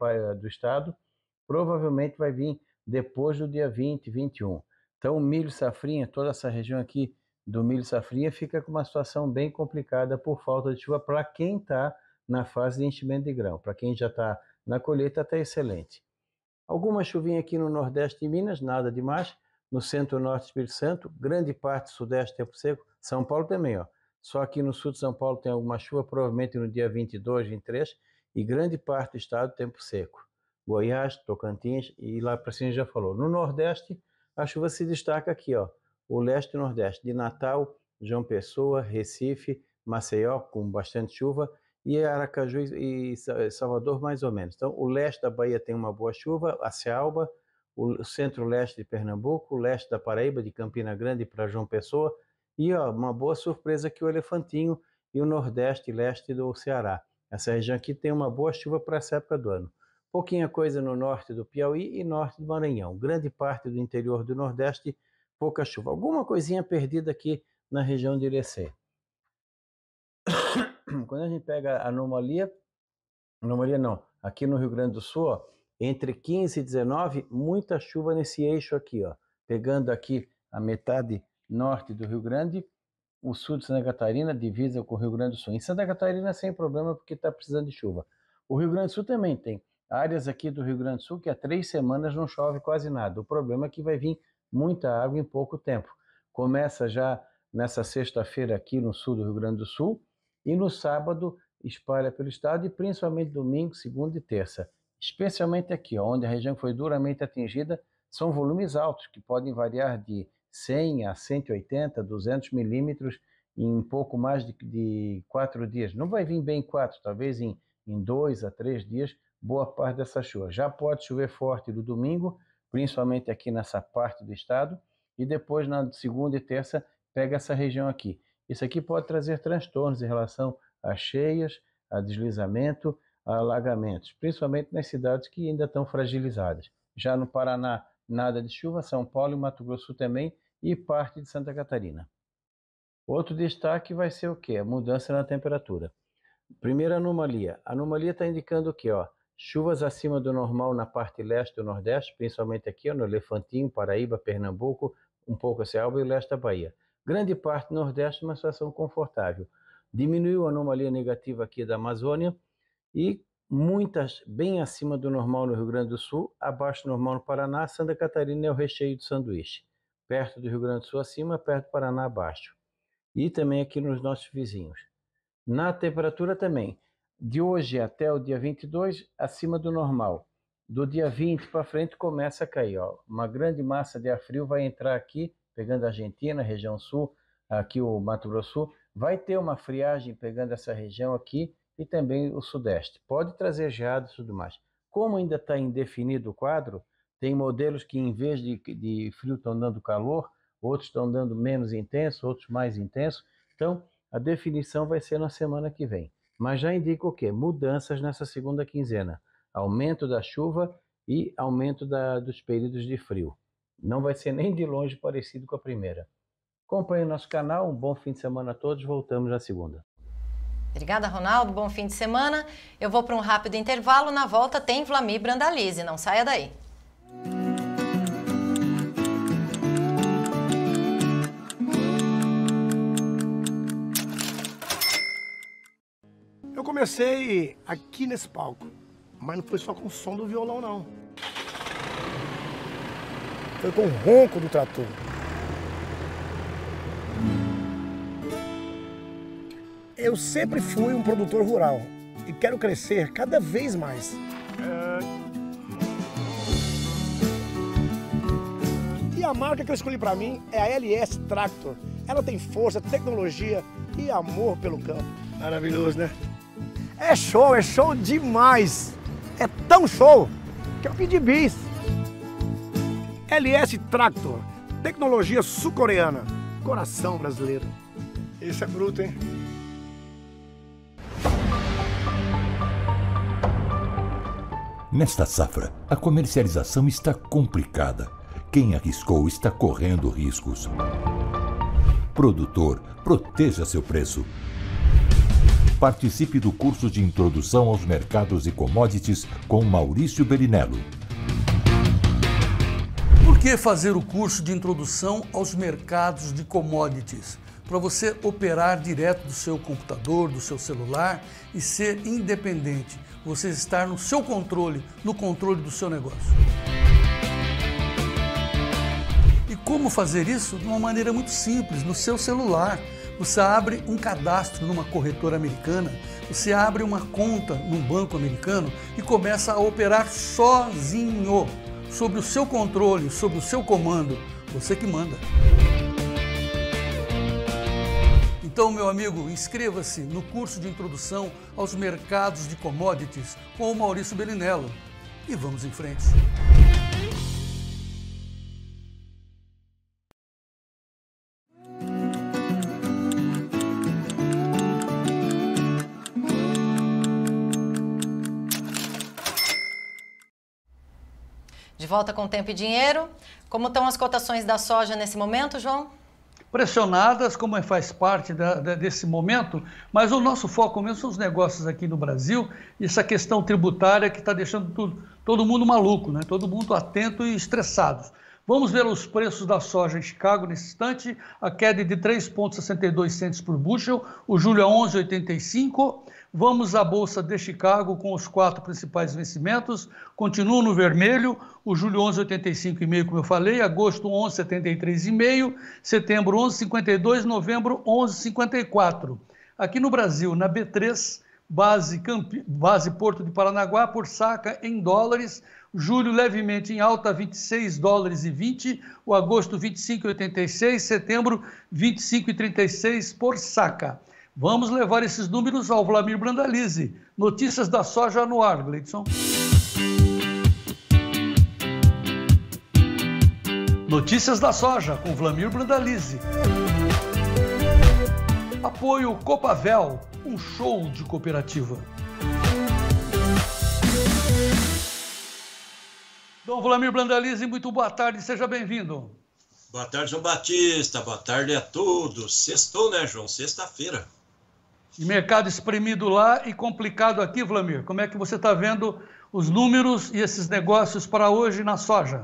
do estado, provavelmente vai vir depois do dia 20, 21. Então o milho safrinha, toda essa região aqui do milho safrinha fica com uma situação bem complicada por falta de chuva para quem está na fase de enchimento de grão. Para quem já está na colheita, está excelente. Alguma chuvinha aqui no nordeste de Minas, nada demais. No centro-norte do Espírito Santo, grande parte do sudeste tempo seco. São Paulo também, ó. Só aqui no sul de São Paulo tem alguma chuva, provavelmente no dia 22, 23, e grande parte do estado tempo seco. Goiás, Tocantins e lá para cima já falou. No nordeste, a chuva se destaca aqui, ó. O leste e nordeste, de Natal, João Pessoa, Recife, Maceió, com bastante chuva, e Aracaju e Salvador mais ou menos. Então, o leste da Bahia tem uma boa chuva, a Cealba, o centro-leste de Pernambuco, o leste da Paraíba, de Campina Grande para João Pessoa, e ó, uma boa surpresa aqui o Elefantinho e o nordeste e leste do Ceará. Essa região aqui tem uma boa chuva para essa época do ano. Pouquinha coisa no norte do Piauí e norte do Maranhão. Grande parte do interior do Nordeste, pouca chuva. Alguma coisinha perdida aqui na região de Irecê. Quando a gente pega a anomalia não, aqui no Rio Grande do Sul, ó, entre 15 e 19, muita chuva nesse eixo aqui, ó, pegando aqui a metade norte do Rio Grande, o sul de Santa Catarina, divisa com o Rio Grande do Sul. Em Santa Catarina sem problema porque está precisando de chuva. O Rio Grande do Sul também tem áreas aqui do Rio Grande do Sul que há 3 semanas não chove quase nada. O problema é que vai vir muita água em pouco tempo. Começa já nessa sexta-feira aqui no sul do Rio Grande do Sul e no sábado espalha pelo estado e principalmente domingo, segunda e terça. Especialmente aqui, onde a região foi duramente atingida, são volumes altos, que podem variar de 100 a 180, 200 milímetros em pouco mais de 4 dias. Não vai vir bem 4, talvez em 2 a 3 dias, boa parte dessa chuva. Já pode chover forte no domingo, principalmente aqui nessa parte do estado, e depois na segunda e terça pega essa região aqui. Isso aqui pode trazer transtornos em relação a cheias, a deslizamento, a alagamentos, principalmente nas cidades que ainda estão fragilizadas. Já no Paraná, nada de chuva, São Paulo e Mato Grosso também, e parte de Santa Catarina. Outro destaque vai ser o quê? A mudança na temperatura. Primeira anomalia. A anomalia está indicando o quê? Chuvas acima do normal na parte leste do Nordeste, principalmente aqui no Elefantinho, Paraíba, Pernambuco, um pouco a Ceará e o leste da Bahia. Grande parte do Nordeste, uma situação confortável. Diminuiu a anomalia negativa aqui da Amazônia e muitas bem acima do normal no Rio Grande do Sul, abaixo do normal no Paraná. Santa Catarina é o recheio do sanduíche. Perto do Rio Grande do Sul acima, perto do Paraná abaixo. E também aqui nos nossos vizinhos. Na temperatura também, de hoje até o dia 22, acima do normal. Do dia 20 para frente começa a cair. Uma grande massa de ar frio vai entrar aqui, pegando a Argentina, região sul, aqui o Mato Grosso Sul. Vai ter uma friagem pegando essa região aqui e também o sudeste. Pode trazer geadas e tudo mais. Como ainda está indefinido o quadro, tem modelos que em vez de frio estão dando calor, outros estão dando menos intenso, outros mais intenso. Então, a definição vai ser na semana que vem. Mas já indica o quê? Mudanças nessa segunda quinzena. Aumento da chuva e aumento dos períodos de frio. Não vai ser nem de longe parecido com a primeira. Acompanhe o nosso canal, um bom fim de semana a todos, voltamos na segunda. Obrigada, Ronaldo, bom fim de semana. Eu vou para um rápido intervalo, na volta tem Vlamir Brandalize, não saia daí. Eu comecei aqui nesse palco, mas não foi só com o som do violão, não. Foi com o ronco do trator. Eu sempre fui um produtor rural e quero crescer cada vez mais. E a marca que eu escolhi para mim é a LS Tractor. Ela tem força, tecnologia e amor pelo campo. Maravilhoso, né? É show demais! É tão show que eu pedi bis. LS Tractor, tecnologia sul-coreana, coração brasileiro. Esse é bruto, hein? Nesta safra, a comercialização está complicada. Quem arriscou está correndo riscos. Produtor, proteja seu preço. Participe do curso de Introdução aos Mercados e Commodities com Maurício Berinello. Por que fazer o curso de Introdução aos Mercados de Commodities? Para você operar direto do seu computador, do seu celular e ser independente. Você estar no seu controle, no controle do seu negócio. E como fazer isso? De uma maneira muito simples, no seu celular. Você abre um cadastro numa corretora americana, você abre uma conta num banco americano e começa a operar sozinho, sob o seu controle, sob o seu comando, você que manda. Então, meu amigo, inscreva-se no curso de Introdução aos Mercados de Commodities com o Maurício Berinello e vamos em frente. De volta com Tempo e Dinheiro. Como estão as cotações da soja nesse momento, João? Pressionadas, como faz parte desse momento, mas o nosso foco mesmo são os negócios aqui no Brasil e essa questão tributária que está deixando todo mundo maluco, né? Todo mundo atento e estressado. Vamos ver os preços da soja em Chicago nesse instante, a queda de 3,62 centes por bushel, o julho a 11,85. Vamos à Bolsa de Chicago com os 4 principais vencimentos, continua no vermelho, o julho 11,85,5, como eu falei, agosto 11,73,5, setembro 11,52, novembro 11,54. Aqui no Brasil, na B3, base Porto de Paranaguá por saca em dólares, julho levemente em alta, 26 dólares e 20, o agosto 25,86, setembro 25,36 por saca. Vamos levar esses números ao Vlamir Brandalize. Notícias da soja no ar, Gleidson. Notícias da soja com Vlamir Brandalize. Apoio Copavel, um show de cooperativa. Dom Vlamir Brandalize, muito boa tarde, seja bem-vindo. Boa tarde, João Batista, boa tarde a todos. Sextou, né, João? Sexta-feira. E mercado espremido lá e complicado aqui, Vlamir. Como é que você está vendo os números e esses negócios para hoje na soja?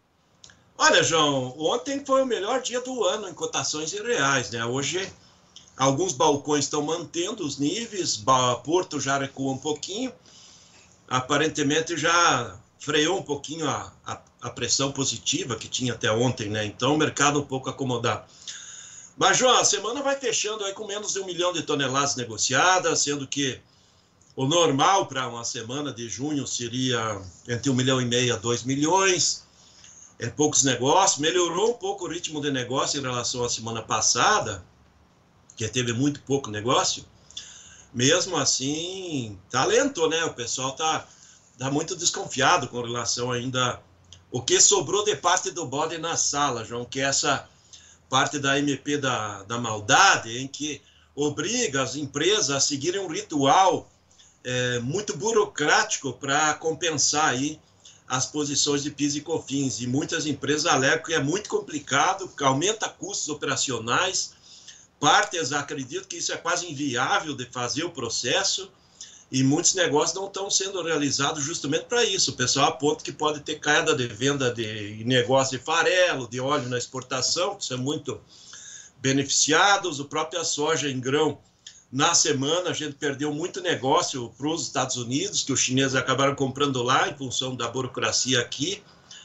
Olha, João, ontem foi o melhor dia do ano em cotações em reais, né? Hoje, alguns balcões estão mantendo os níveis, Porto já recuou um pouquinho, aparentemente já freou um pouquinho a pressão positiva que tinha até ontem, né? Então, o mercado um pouco acomodado. Mas, João, a semana vai fechando aí com menos de 1 milhão de toneladas negociadas, sendo que o normal para uma semana de junho seria entre 1,5 milhão a 2 milhões. Poucos negócios, melhorou um pouco o ritmo de negócio em relação à semana passada, que teve muito pouco negócio. Mesmo assim, tá lento, né? O pessoal tá muito desconfiado com relação ainda o que sobrou de parte do bode na sala, João, que é essa parte da MP da maldade, em que obriga as empresas a seguirem um ritual muito burocrático para compensar aí as posições de PIS e COFINS, e muitas empresas alegam que é muito complicado, que aumenta custos operacionais, partes acreditam que isso é quase inviável de fazer o processo, e muitos negócios não estão sendo realizados justamente para isso. O pessoal aponta que pode ter queda de venda de negócio de farelo, de óleo na exportação, que são muito beneficiados, o próprio soja em grão. Na semana, a gente perdeu muito negócio para os Estados Unidos, que os chineses acabaram comprando lá em função da burocracia aqui.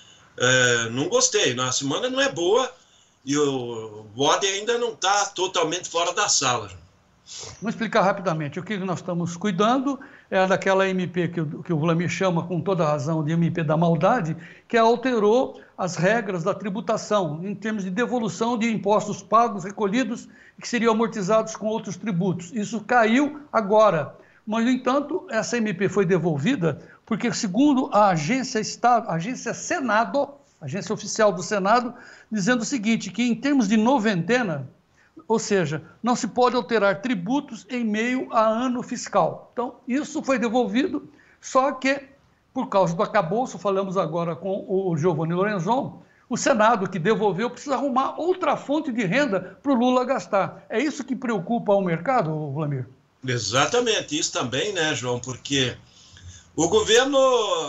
Não gostei. Na semana não é boa e o bode ainda não está totalmente fora da sala. Vamos explicar rapidamente. O que nós estamos cuidando é daquela MP que o Vlamir chama, com toda razão, de MP da maldade, que alterou as regras da tributação, em termos de devolução de impostos pagos, recolhidos, que seriam amortizados com outros tributos. Isso caiu agora. Mas, no entanto, essa MP foi devolvida porque, segundo a agência Senado, agência oficial do Senado, dizendo o seguinte, que em termos de noventena, ou seja, não se pode alterar tributos em meio a ano fiscal. Então, isso foi devolvido, só que, por causa do arcabouço, falamos agora com o Giovanni Lorenzon, o Senado que devolveu precisa arrumar outra fonte de renda para o Lula gastar. É isso que preocupa o mercado, Vlamir? Exatamente, isso também, né, João? Porque o governo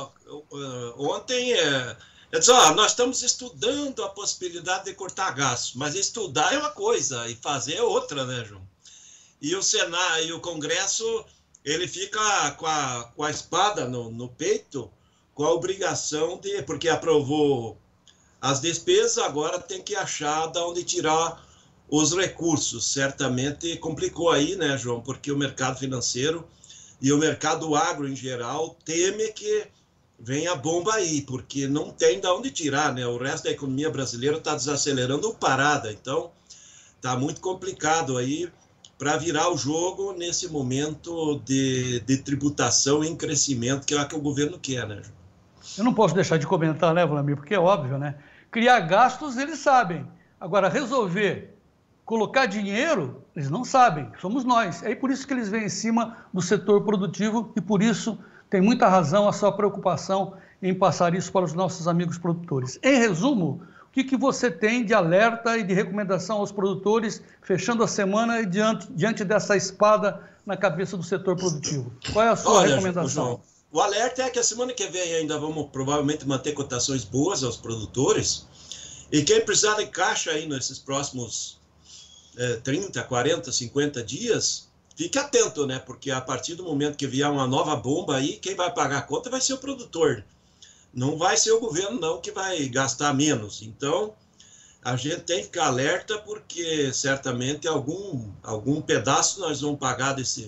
ontem disse, nós estamos estudando a possibilidade de cortar gastos, mas estudar é uma coisa e fazer é outra, né, João? E o Senado e o Congresso, ele fica com a espada no peito, com a obrigação de, porque aprovou as despesas, agora tem que achar de onde tirar os recursos. Certamente complicou aí, né, João? Porque o mercado financeiro e o mercado agro em geral teme que venha a bomba aí, porque não tem de onde tirar, né? O resto da economia brasileira está desacelerando ou parada, então está muito complicado aí para virar o jogo nesse momento de tributação em crescimento, que é o que o governo quer, né, João? Eu não posso deixar de comentar, né, Vlamir, porque é óbvio, né? Criar gastos, eles sabem. Agora, resolver colocar dinheiro, eles não sabem. Somos nós. É por isso que eles vêm em cima do setor produtivo e por isso tem muita razão a sua preocupação em passar isso para os nossos amigos produtores. Em resumo, o que você tem de alerta e de recomendação aos produtores, fechando a semana e diante dessa espada na cabeça do setor produtivo? Qual é a sua recomendação? João, o alerta é que a semana que vem ainda vamos provavelmente manter cotações boas aos produtores, e quem precisar de caixa aí nesses próximos 30, 40, 50 dias, fique atento, né? Porque a partir do momento que vier uma nova bomba aí, quem vai pagar a conta vai ser o produtor. Não vai ser o governo, não, que vai gastar menos. Então, a gente tem que ficar alerta, porque certamente algum pedaço nós vamos pagar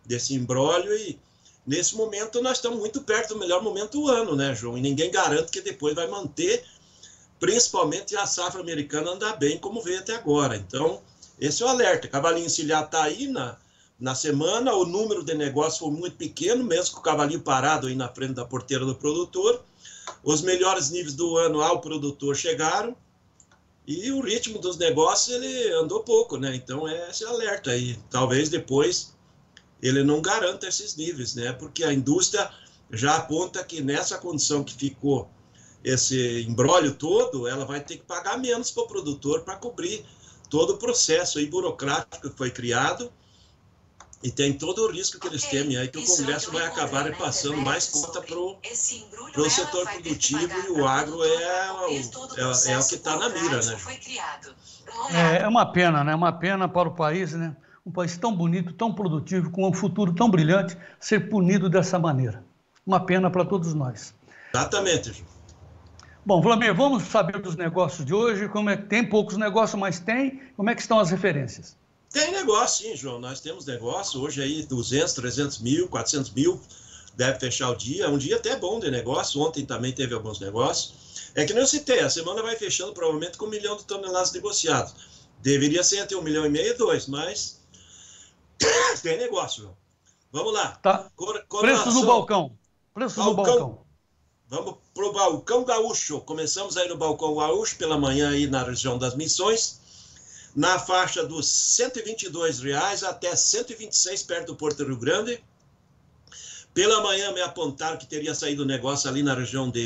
desse imbróglio e nesse momento nós estamos muito perto do melhor momento do ano, né, João? E ninguém garante que depois vai manter, principalmente a safra americana andar bem como veio até agora. Então, esse é o alerta. Cavalinho encilhado está aí na semana, o número de negócios foi muito pequeno, mesmo com o cavalinho parado aí na frente da porteira do produtor. Os melhores níveis do ano ao produtor chegaram e o ritmo dos negócios ele andou pouco, né? Então, esse alerta aí. Talvez depois ele não garanta esses níveis, né? Porque a indústria já aponta que nessa condição que ficou esse imbróglio todo, ela vai ter que pagar menos para o produtor para cobrir todo o processo aí burocrático que foi criado e tem todo o risco que eles temem aí que o Congresso vai acabar passando mais conta para o setor produtivo e o agro é o que está na mira, né? É uma pena, né? Uma pena para o país, né? Um país tão bonito, tão produtivo, com um futuro tão brilhante, ser punido dessa maneira. Uma pena para todos nós. Exatamente, João. Bom, Vlamir, vamos saber dos negócios de hoje. Como é que tem poucos negócios, mas tem. Como é que estão as referências? Tem negócio, sim, João. Nós temos negócio. Hoje aí 200, 300 mil, 400 mil. Deve fechar o dia. Um dia até bom de negócio. Ontem também teve alguns negócios. É que nem eu citei, a semana vai fechando provavelmente com 1 milhão de toneladas negociadas. Deveria ser entre 1,5 milhão e 2, mas tem negócio, João. Vamos lá. Tá. Preços no balcão. Preços no balcão. Vamos para o balcão gaúcho. Começamos aí no balcão gaúcho pela manhã aí na região das Missões, na faixa dos R$ 122 até 126 perto do Porto Rio Grande. Pela manhã me apontaram que teria saído o negócio ali na região de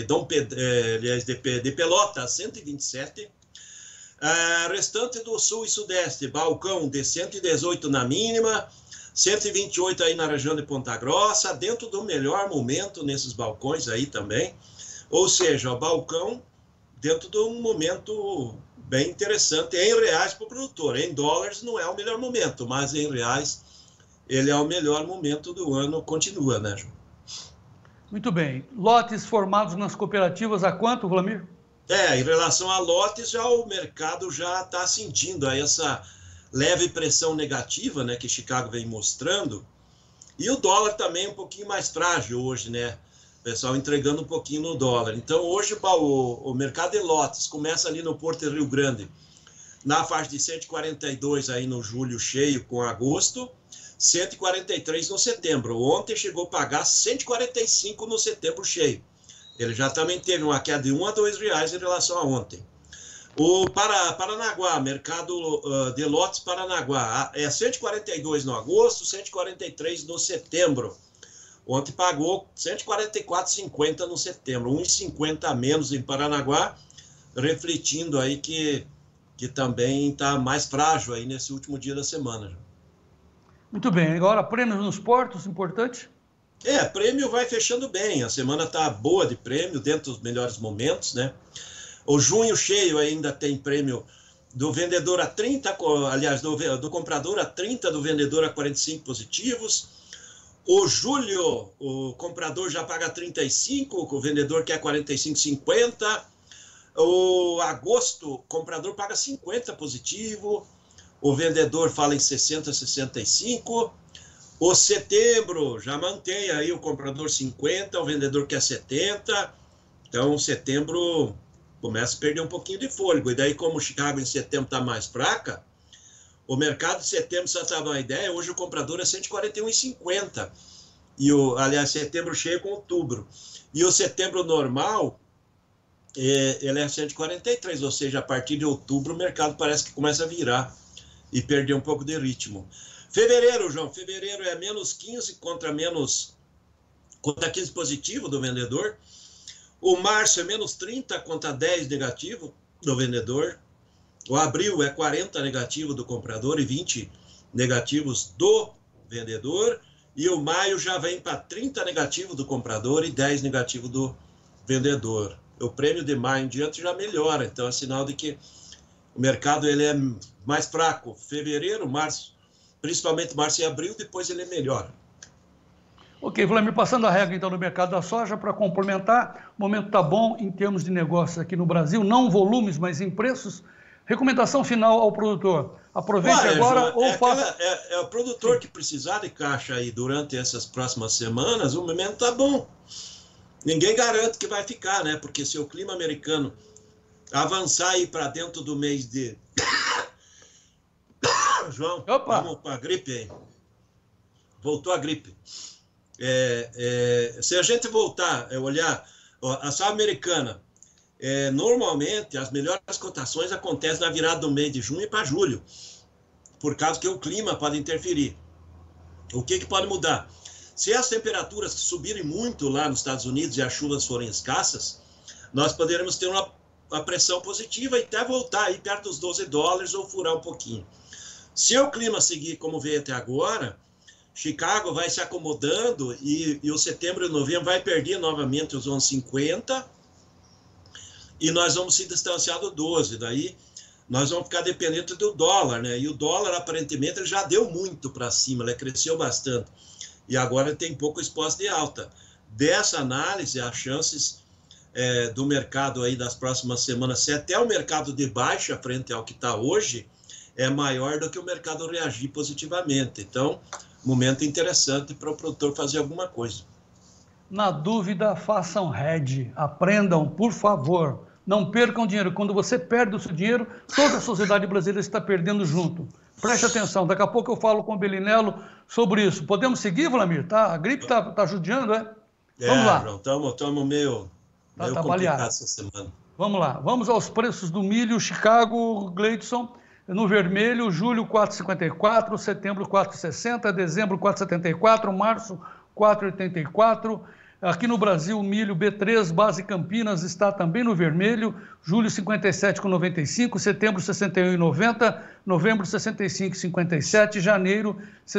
de Pelotas, 127. Restante do sul e sudeste, balcão de 118 na mínima, 128 aí na região de Ponta Grossa, dentro do melhor momento nesses balcões aí também. Ou seja, o balcão dentro de um momento bem interessante em reais para o produtor. Em dólares não é o melhor momento, mas em reais ele é o melhor momento do ano, continua, né, João? Muito bem. Lotes formados nas cooperativas a quanto, Vlamir? Em relação a lotes, já o mercado já está sentindo aí essa leve pressão negativa, né, que Chicago vem mostrando. E o dólar também é um pouquinho mais frágil hoje, né? O pessoal entregando um pouquinho no dólar. Então, hoje o mercado de lotes começa ali no Porto Rio Grande, na faixa de 142 aí no julho cheio com agosto, 143 no setembro. Ontem chegou a pagar 145 no setembro cheio. Ele já também teve uma queda de R$ 1 a R$ 2 em relação a ontem. O Paranaguá, mercado de lotes Paranaguá, é 142 no agosto, 143 no setembro. Ontem pagou 144,50 no setembro, 1,50 a menos em Paranaguá, refletindo aí que também está mais frágil aí nesse último dia da semana. Muito bem, agora prêmios nos portos, importante? Prêmio vai fechando bem, a semana está boa de prêmio, dentro dos melhores momentos, né? O junho cheio ainda tem prêmio do vendedor a 30, aliás, do comprador a 30, do vendedor a 45 positivos. O julho, o comprador já paga 35, o vendedor quer 45,50. O agosto, o comprador paga 50 positivo, o vendedor fala em 60, 65. O setembro já mantém aí o comprador 50, o vendedor quer 70. Então, setembro começa a perder um pouquinho de fôlego. E daí, como o Chicago em setembro está mais fraca, o mercado de setembro, só para dar uma ideia, hoje o comprador é 141,50. Aliás, setembro cheio com outubro. E o setembro normal, ele é 143, ou seja, a partir de outubro o mercado parece que começa a virar e perder um pouco de ritmo. Fevereiro, João, fevereiro é menos 15 contra 15 positivo do vendedor. O março é menos 30 contra 10 negativo do vendedor. O abril é 40 negativo do comprador e 20 negativos do vendedor. E o maio já vem para 30 negativo do comprador e 10 negativo do vendedor. O prêmio de maio em diante já melhora, então é sinal de que o mercado ele é mais fraco. Fevereiro, março, principalmente março e abril, depois ele melhora. Ok, Vlamir, passando a regra então no mercado da soja, para complementar, o momento está bom em termos de negócios aqui no Brasil, não volumes, mas em preços. Recomendação final ao produtor. Aproveite agora ou faça... É o produtor que precisar de caixa aí durante essas próximas semanas, o momento tá bom. Ninguém garante que vai ficar, né? Porque se o clima americano avançar aí para dentro do mês de... João, vamos com a gripe aí. Voltou a gripe. Se a gente voltar a olhar a safra americana, normalmente as melhores cotações acontecem na virada do mês de junho para julho, por causa que o clima pode interferir. O que pode mudar? Se as temperaturas subirem muito lá nos Estados Unidos e as chuvas forem escassas, nós poderemos ter uma pressão positiva e até voltar aí perto dos $12 ou furar um pouquinho. Se o clima seguir como veio até agora, Chicago vai se acomodando e o setembro e novembro vai perder novamente os 11,50 e nós vamos se distanciar do 12. Daí nós vamos ficar dependentes do dólar, né? E o dólar, aparentemente, ele já deu muito para cima, ele cresceu bastante. E agora ele tem pouco espaço de alta. Dessa análise, as chances do mercado aí das próximas semanas, se até o mercado de baixa frente ao que está hoje, é maior do que o mercado reagir positivamente. Então, momento interessante para o produtor fazer alguma coisa. Na dúvida, façam hedge. Aprendam, por favor. Não percam dinheiro. Quando você perde o seu dinheiro, toda a sociedade brasileira está perdendo junto. Preste atenção. Daqui a pouco eu falo com o Belinello sobre isso. Podemos seguir, Vlamir? Tá? A gripe está judiando, é? Vamos lá. Estamos meio complicado essa semana. Vamos lá. Vamos aos preços do milho. Chicago, Gleidson. No vermelho, julho 4,54, setembro 4,60, dezembro 4,74, março 4,84. Aqui no Brasil, o milho B3, base Campinas, está também no vermelho, julho 57,95, setembro 61,90, novembro 65,57, janeiro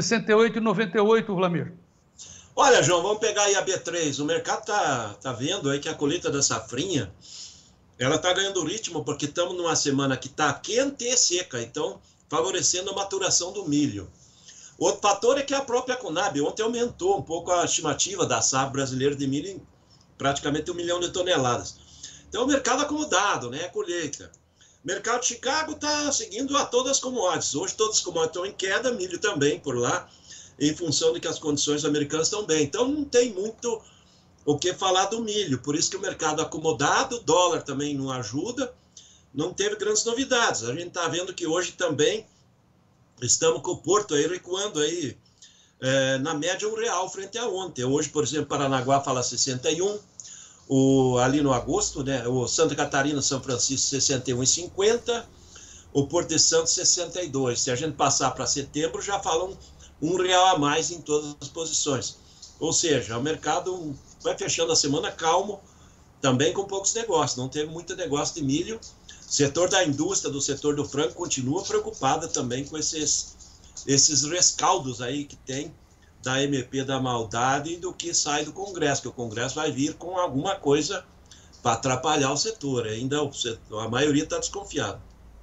68,98, Vlamir. Olha, João, vamos pegar aí a B3. O mercado tá vendo aí que a colheita da safrinha, ela está ganhando ritmo, porque estamos numa semana que está quente e seca, então favorecendo a maturação do milho. Outro fator é que a própria Conab ontem aumentou um pouco a estimativa da safra brasileira de milho em praticamente 1 milhão de toneladas. Então o mercado acomodado, né? A colheita. O mercado de Chicago está seguindo a todas as commodities. Hoje todas as commodities estão em queda, milho também por lá, em função de que as condições americanas estão bem. Então não tem muito o que falar do milho, por isso que o mercado acomodado, o dólar também não ajuda, não teve grandes novidades. A gente está vendo que hoje também estamos com o Porto aí recuando aí, na média R$1 frente a ontem. Hoje, por exemplo, Paranaguá fala 61, ali no agosto, né? O Santa Catarina, São Francisco 61,50, o Porto de Santos 62. Se a gente passar para setembro, já falam R$1 a mais em todas as posições. Ou seja, o mercado vai fechando a semana calmo, também com poucos negócios. Não teve muito negócio de milho. O setor da indústria, do setor do frango, continua preocupada também com esses rescaldos aí que tem da MP da maldade e do que sai do Congresso, que o Congresso vai vir com alguma coisa para atrapalhar o setor. Ainda a maioria está desconfiada.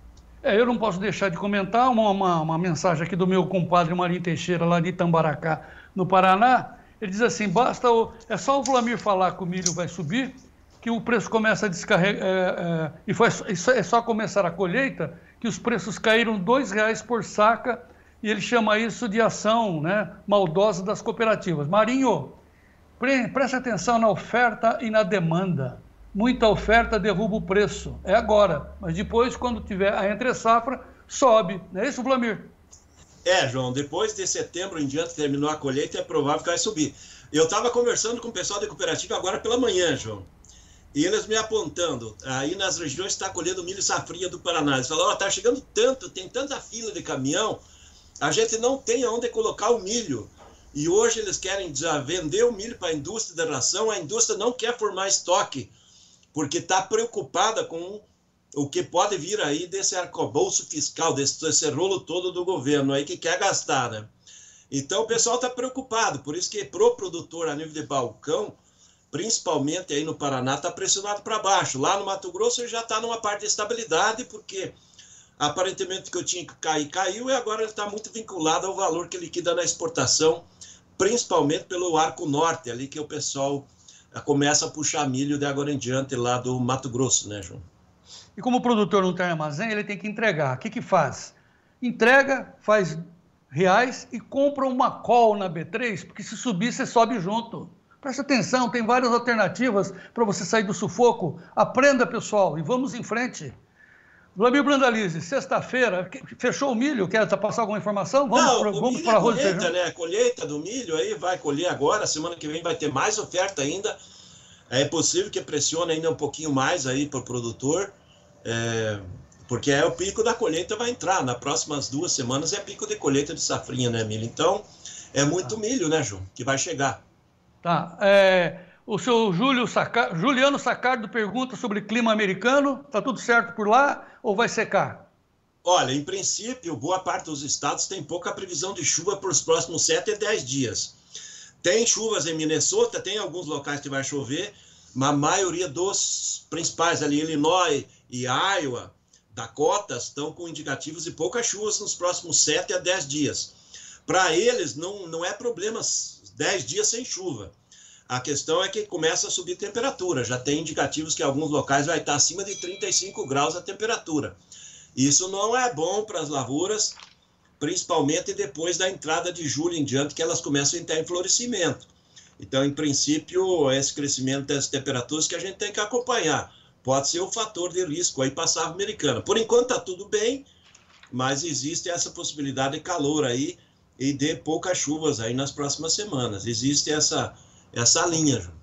Eu não posso deixar de comentar uma mensagem aqui do meu compadre Marinho Teixeira, lá de Itambaracá, no Paraná. Ele diz assim, é só o Vlamir falar que o milho vai subir, que o preço começa a descarregar, é só começar a colheita, que os preços caíram R$2 por saca, e ele chama isso de ação, né, maldosa das cooperativas. Marinho, preste atenção na oferta e na demanda. Muita oferta derruba o preço, é agora, mas depois, quando tiver a entre-safra, sobe. Não é isso, Vlamir? João, depois de setembro em diante, terminou a colheita, é provável que vai subir. Eu estava conversando com o pessoal da cooperativa agora pela manhã, João, e eles me apontando, aí nas regiões está colhendo milho safrinha do Paraná. Eles falaram, está chegando tanto, tem tanta fila de caminhão, a gente não tem onde colocar o milho. E hoje eles querem vender o milho para a indústria da ração, a indústria não quer formar estoque, porque está preocupada com o que pode vir aí desse arcabouço fiscal, desse rolo todo do governo aí que quer gastar, né? Então o pessoal está preocupado, por isso que pro produtor a nível de balcão, principalmente aí no Paraná, está pressionado para baixo. Lá no Mato Grosso ele já está numa parte de estabilidade, porque aparentemente que eu tinha que cair, caiu, e agora ele está muito vinculado ao valor que liquida na exportação, principalmente pelo Arco Norte, ali que o pessoal começa a puxar milho de agora em diante lá do Mato Grosso, né, João? E como o produtor não tem armazém, ele tem que entregar. O que faz? Entrega, faz reais e compra uma call na B3, porque se subir, você sobe junto. Preste atenção, tem várias alternativas para você sair do sufoco. Aprenda, pessoal, e vamos em frente. Vlamir Brandalize, sexta-feira, fechou o milho? Quer passar alguma informação? Vamos para arroz e feijão. Né? A colheita do milho aí vai colher agora, semana que vem vai ter mais oferta ainda. É possível que pressione ainda um pouquinho mais aí para o produtor, porque o pico da colheita vai entrar. Nas próximas 2 semanas é pico de colheita de safrinha, né, milho? Então, é muito milho, né, João, que vai chegar. Tá. O seu Juliano Sacardo pergunta sobre clima americano. Está tudo certo por lá ou vai secar? Olha, em princípio, boa parte dos estados tem pouca previsão de chuva para os próximos 7 a 10 dias. Tem chuvas em Minnesota, tem alguns locais que vai chover, mas a maioria dos principais ali, Illinois e Iowa, Dakotas, estão com indicativos de poucas chuvas nos próximos 7 a 10 dias. Para eles, não é problema 10 dias sem chuva. A questão é que começa a subir temperatura. Já tem indicativos que em alguns locais vai estar acima de 35 graus a temperatura. Isso não é bom para as lavouras, principalmente depois da entrada de julho em diante, que elas começam a entrar em florescimento. Então, em princípio, esse crescimento das temperaturas que a gente tem que acompanhar. Pode ser um fator de risco aí para a safra americana. Por enquanto está tudo bem, mas existe essa possibilidade de calor aí e de poucas chuvas aí nas próximas semanas. Existe essa linha, João.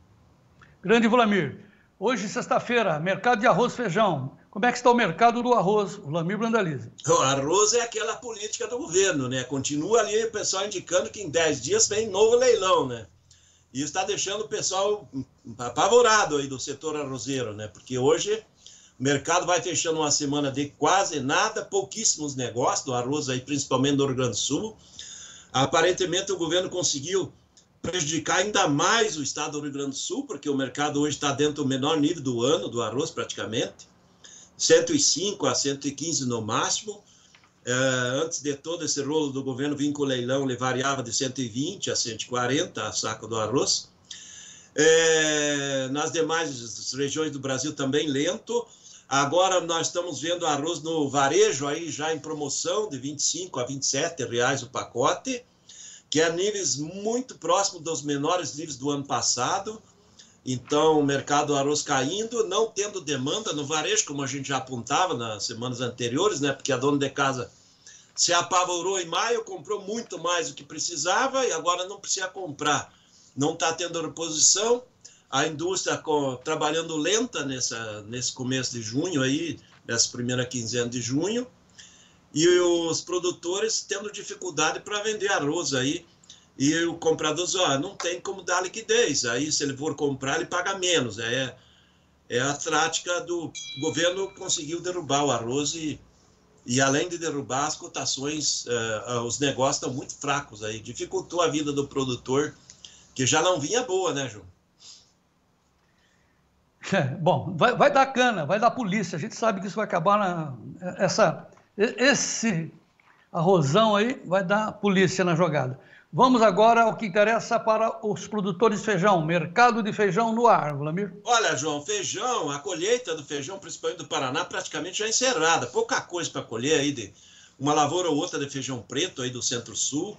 Grande Vlamir. Hoje, sexta-feira, mercado de arroz e feijão. Como é que está o mercado do arroz, Vlamir Brandalize? O arroz é aquela política do governo, né? Continua ali o pessoal indicando que em 10 dias vem novo leilão, né? E isso está deixando o pessoal apavorado aí do setor arrozeiro, né? Porque hoje o mercado vai fechando uma semana de quase nada, pouquíssimos negócios do arroz aí, principalmente no Rio Grande do Sul. Aparentemente o governo conseguiu prejudicar ainda mais o estado do Rio Grande do Sul, porque o mercado hoje está dentro do menor nível do ano do arroz praticamente. 105 a 115 no máximo. Antes de todo esse rolo do governo vir com o leilão, ele variava de 120 a 140 a saco do arroz. Nas demais regiões do Brasil também lento. Agora nós estamos vendo arroz no varejo aí já em promoção de 25 a 27 reais o pacote, que é níveis muito próximos dos menores níveis do ano passado. Então, o mercado do arroz caindo, não tendo demanda no varejo, como a gente já apontava nas semanas anteriores, né? Porque a dona de casa se apavorou em maio, comprou muito mais do que precisava e agora não precisa comprar. Não está tendo reposição, a indústria trabalhando lenta nesse começo de junho, aí, nessa primeira quinzena de junho, e os produtores tendo dificuldade para vender arroz aí. E o comprador diz, não tem como dar liquidez, aí se ele for comprar, ele paga menos. É a prática do governo conseguiu derrubar o arroz e além de derrubar as cotações, os negócios estão muito fracos aí. Dificultou a vida do produtor, que já não vinha boa, né, João? Bom, vai dar cana, vai dar polícia. A gente sabe que isso vai acabar esse arrozão aí vai dar polícia na jogada. Vamos agora ao que interessa para os produtores de feijão, mercado de feijão no ar, Vlamir. Olha, João, feijão, a colheita do feijão, principalmente do Paraná, praticamente já encerrada. Pouca coisa para colher aí, de uma lavoura ou outra de feijão preto aí do Centro-Sul.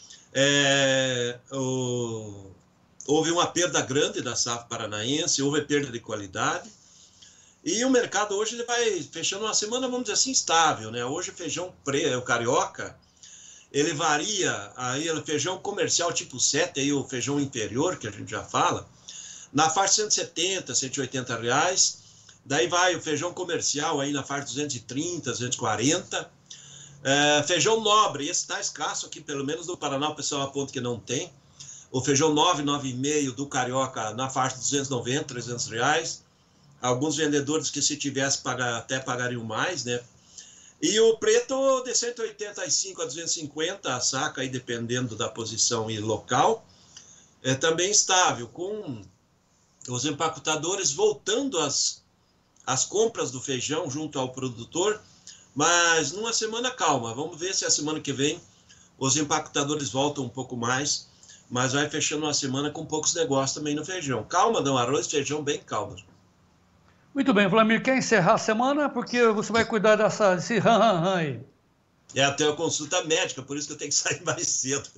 Houve uma perda grande da safra paranaense, houve perda de qualidade. E o mercado hoje ele vai fechando uma semana, vamos dizer assim, estável, né? Hoje o feijão preto, o carioca, ele varia, aí o feijão comercial tipo 7, aí o feijão inferior, que a gente já fala, na faixa 170, 180 reais. Daí vai o feijão comercial aí na faixa 230, 240. Feijão nobre, esse está escasso aqui, pelo menos no Paraná, o pessoal aponta que não tem. O feijão 9,5 do carioca na faixa de 290, 300 reais. Alguns vendedores que se tivesse até pagariam mais, né? E o preto de 185 a 250 a saca, aí dependendo da posição e local, é também estável, com os empacotadores voltando às compras do feijão junto ao produtor, mas numa semana calma. Vamos ver se a semana que vem os empacotadores voltam um pouco mais, mas vai fechando uma semana com poucos negócios também no feijão. Calma, não, arroz e feijão bem calma. Muito bem, Vlamir, quer encerrar a semana? Porque você vai cuidar desse ran aí. Eu tenho consulta médica, por isso que eu tenho que sair mais cedo.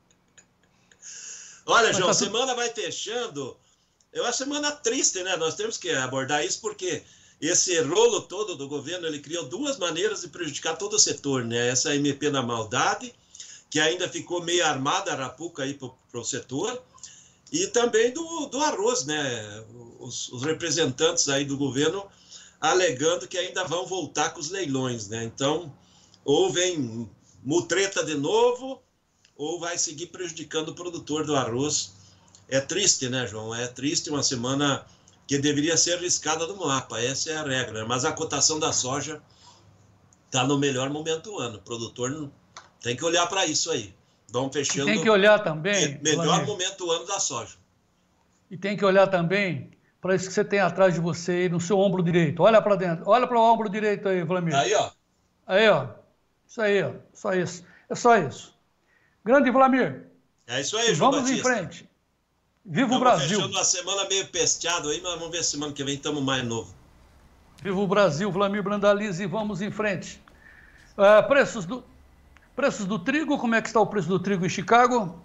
Olha, João, a semana vai fechando. É uma semana triste, né? Nós temos que abordar isso porque esse rolo todo do governo, ele criou duas maneiras de prejudicar todo o setor, né? Essa MP da maldade, que ainda ficou meio armada a arapuca aí para o setor, e também do arroz, né? Os representantes aí do governo alegando que ainda vão voltar com os leilões, né? Então, ou vem mutreta de novo, ou vai seguir prejudicando o produtor do arroz. É triste, né, João? É triste, uma semana que deveria ser arriscada no mapa, essa é a regra. Mas a cotação da soja está no melhor momento do ano. O produtor tem que olhar para isso aí. Vamos fechando. Tem que olhar também. Melhor momento do ano da soja. E tem que olhar também para isso que você tem atrás de você aí no seu ombro direito. Olha para dentro. Olha para o ombro direito aí, Vlamir. Aí, ó. Aí, ó. Isso aí, ó. Só isso. É só isso. Grande Vlamir. É isso aí, João Vamos Batista. em frente. Viva o Brasil. Estamos fechando uma semana meio pesteado aí, mas vamos ver se semana que vem estamos mais novo. Viva o Brasil, Vlamir Brandalize, e vamos em frente. Preços do trigo, como é que está o preço do trigo em Chicago?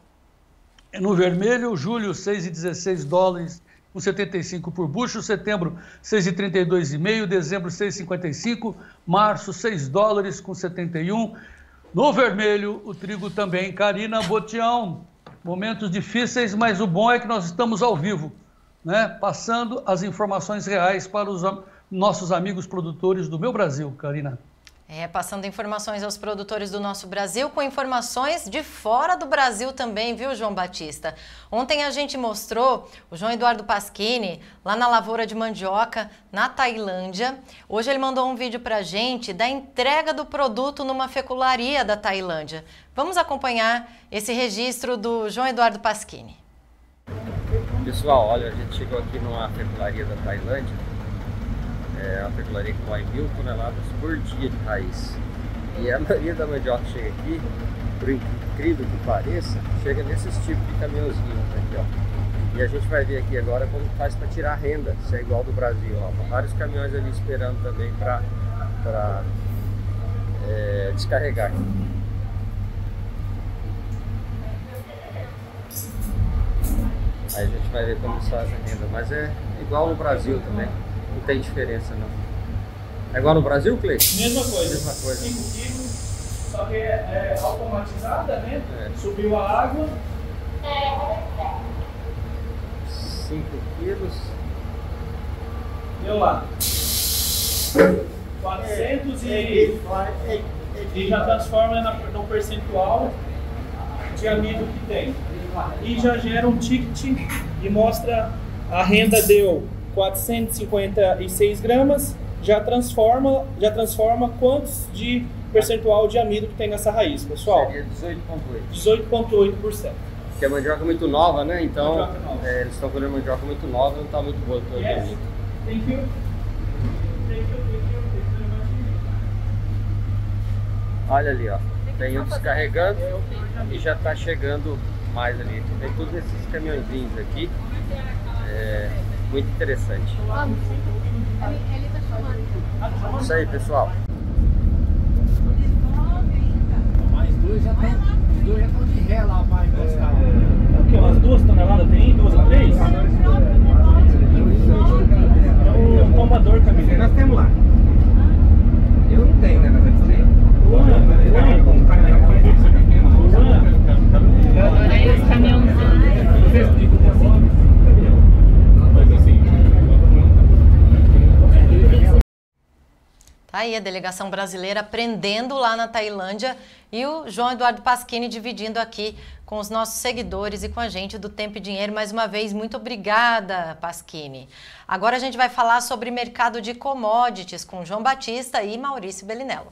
No vermelho, julho, 6,16 dólares com 75 por bushel, setembro, 6,32,5, dezembro, 6,55, março, 6 dólares com 71. No vermelho, o trigo também. Karina Botião, momentos difíceis, mas o bom é que nós estamos ao vivo, né? Passando as informações reais para os nossos amigos produtores do meu Brasil, Karina. Passando informações aos produtores do nosso Brasil, com informações de fora do Brasil também, viu, João Batista? Ontem a gente mostrou o João Eduardo Pasquini lá na lavoura de mandioca, na Tailândia. Hoje ele mandou um vídeo pra gente da entrega do produto numa fecularia da Tailândia. Vamos acompanhar esse registro do João Eduardo Pasquini. Pessoal, olha, a gente chegou aqui numa fecularia da Tailândia. É uma fecularia que vai 1.000 toneladas por dia de raiz. E a maioria da mandioca chega aqui, por incrível que pareça, chega nesses tipos de caminhãozinhos aqui, ó. E a gente vai ver aqui agora como faz para tirar a renda, se é igual do Brasil, ó. Vários caminhões ali esperando também para descarregar aqui. Aí a gente vai ver como faz a renda, mas é igual no Brasil também. Não tem diferença, não. É igual no Brasil, Cleiton? Mesma coisa. Mesma coisa. 5 quilos, só que é automatizada, né? Subiu a água. 5 quilos. Deu lá. 400 e já transforma no percentual de amido que tem. E já gera um ticket e mostra a renda deu 456 gramas, já transforma quantos de percentual de amido que tem nessa raiz, pessoal? Seria 18,8%. 18,8%. Porque a mandioca é muito nova, né? Então, nova. Eles estão colhendo mandioca muito nova, não está muito boa todo Yes. amido. Thank you. Olha ali, ó. Tem um descarregando e já está chegando mais ali. Tem todos esses caminhõezinhos aqui. Muito interessante. Isso aí, pessoal. Mais dois já estão de ré lá, pai. O que? Umas 2 toneladas tem? 2 a 3? É o tomador, Camila. Nós temos lá. Eu não tenho, né? Mas eu tenho. Adorei os caminhãozinhos. Tá aí a delegação brasileira aprendendo lá na Tailândia e o João Eduardo Pasquini dividindo aqui com os nossos seguidores e com a gente do Tempo e Dinheiro. Mais uma vez, muito obrigada, Pasquini. Agora a gente vai falar sobre mercado de commodities com João Batista e Maurício Bellinello.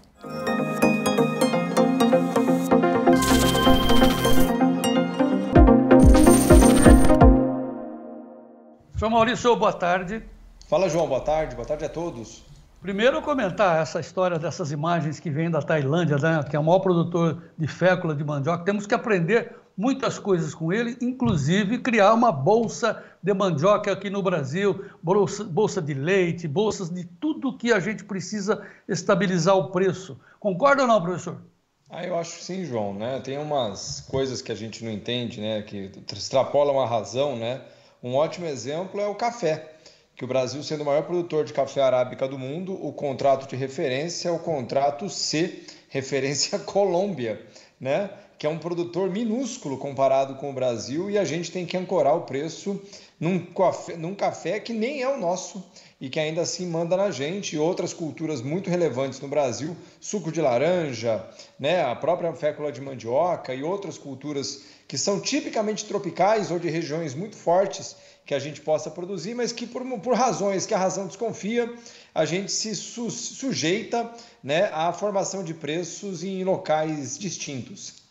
João Maurício, boa tarde. Fala, João, boa tarde a todos. Primeiro, eu comentar essa história dessas imagens que vêm da Tailândia, né, que é o maior produtor de fécula de mandioca. Temos que aprender muitas coisas com ele, inclusive criar uma bolsa de mandioca aqui no Brasil, bolsa de leite, bolsas de tudo que a gente precisa estabilizar o preço. Concorda ou não, professor? Eu acho sim, João, né? Tem umas coisas que a gente não entende, né? Que extrapolam a razão, né? Um ótimo exemplo é o café, que o Brasil, sendo o maior produtor de café arábica do mundo, o contrato de referência é o contrato C, referência Colômbia, né? Que é um produtor minúsculo comparado com o Brasil, e a gente tem que ancorar o preço num café que nem é o nosso e que ainda assim manda na gente. E outras culturas muito relevantes no Brasil, suco de laranja, né, a própria fécula de mandioca e outras culturas que são tipicamente tropicais ou de regiões muito fortes que a gente possa produzir, mas que por razões que a razão desconfia, a gente se sujeita, né, à formação de preços em locais distintos.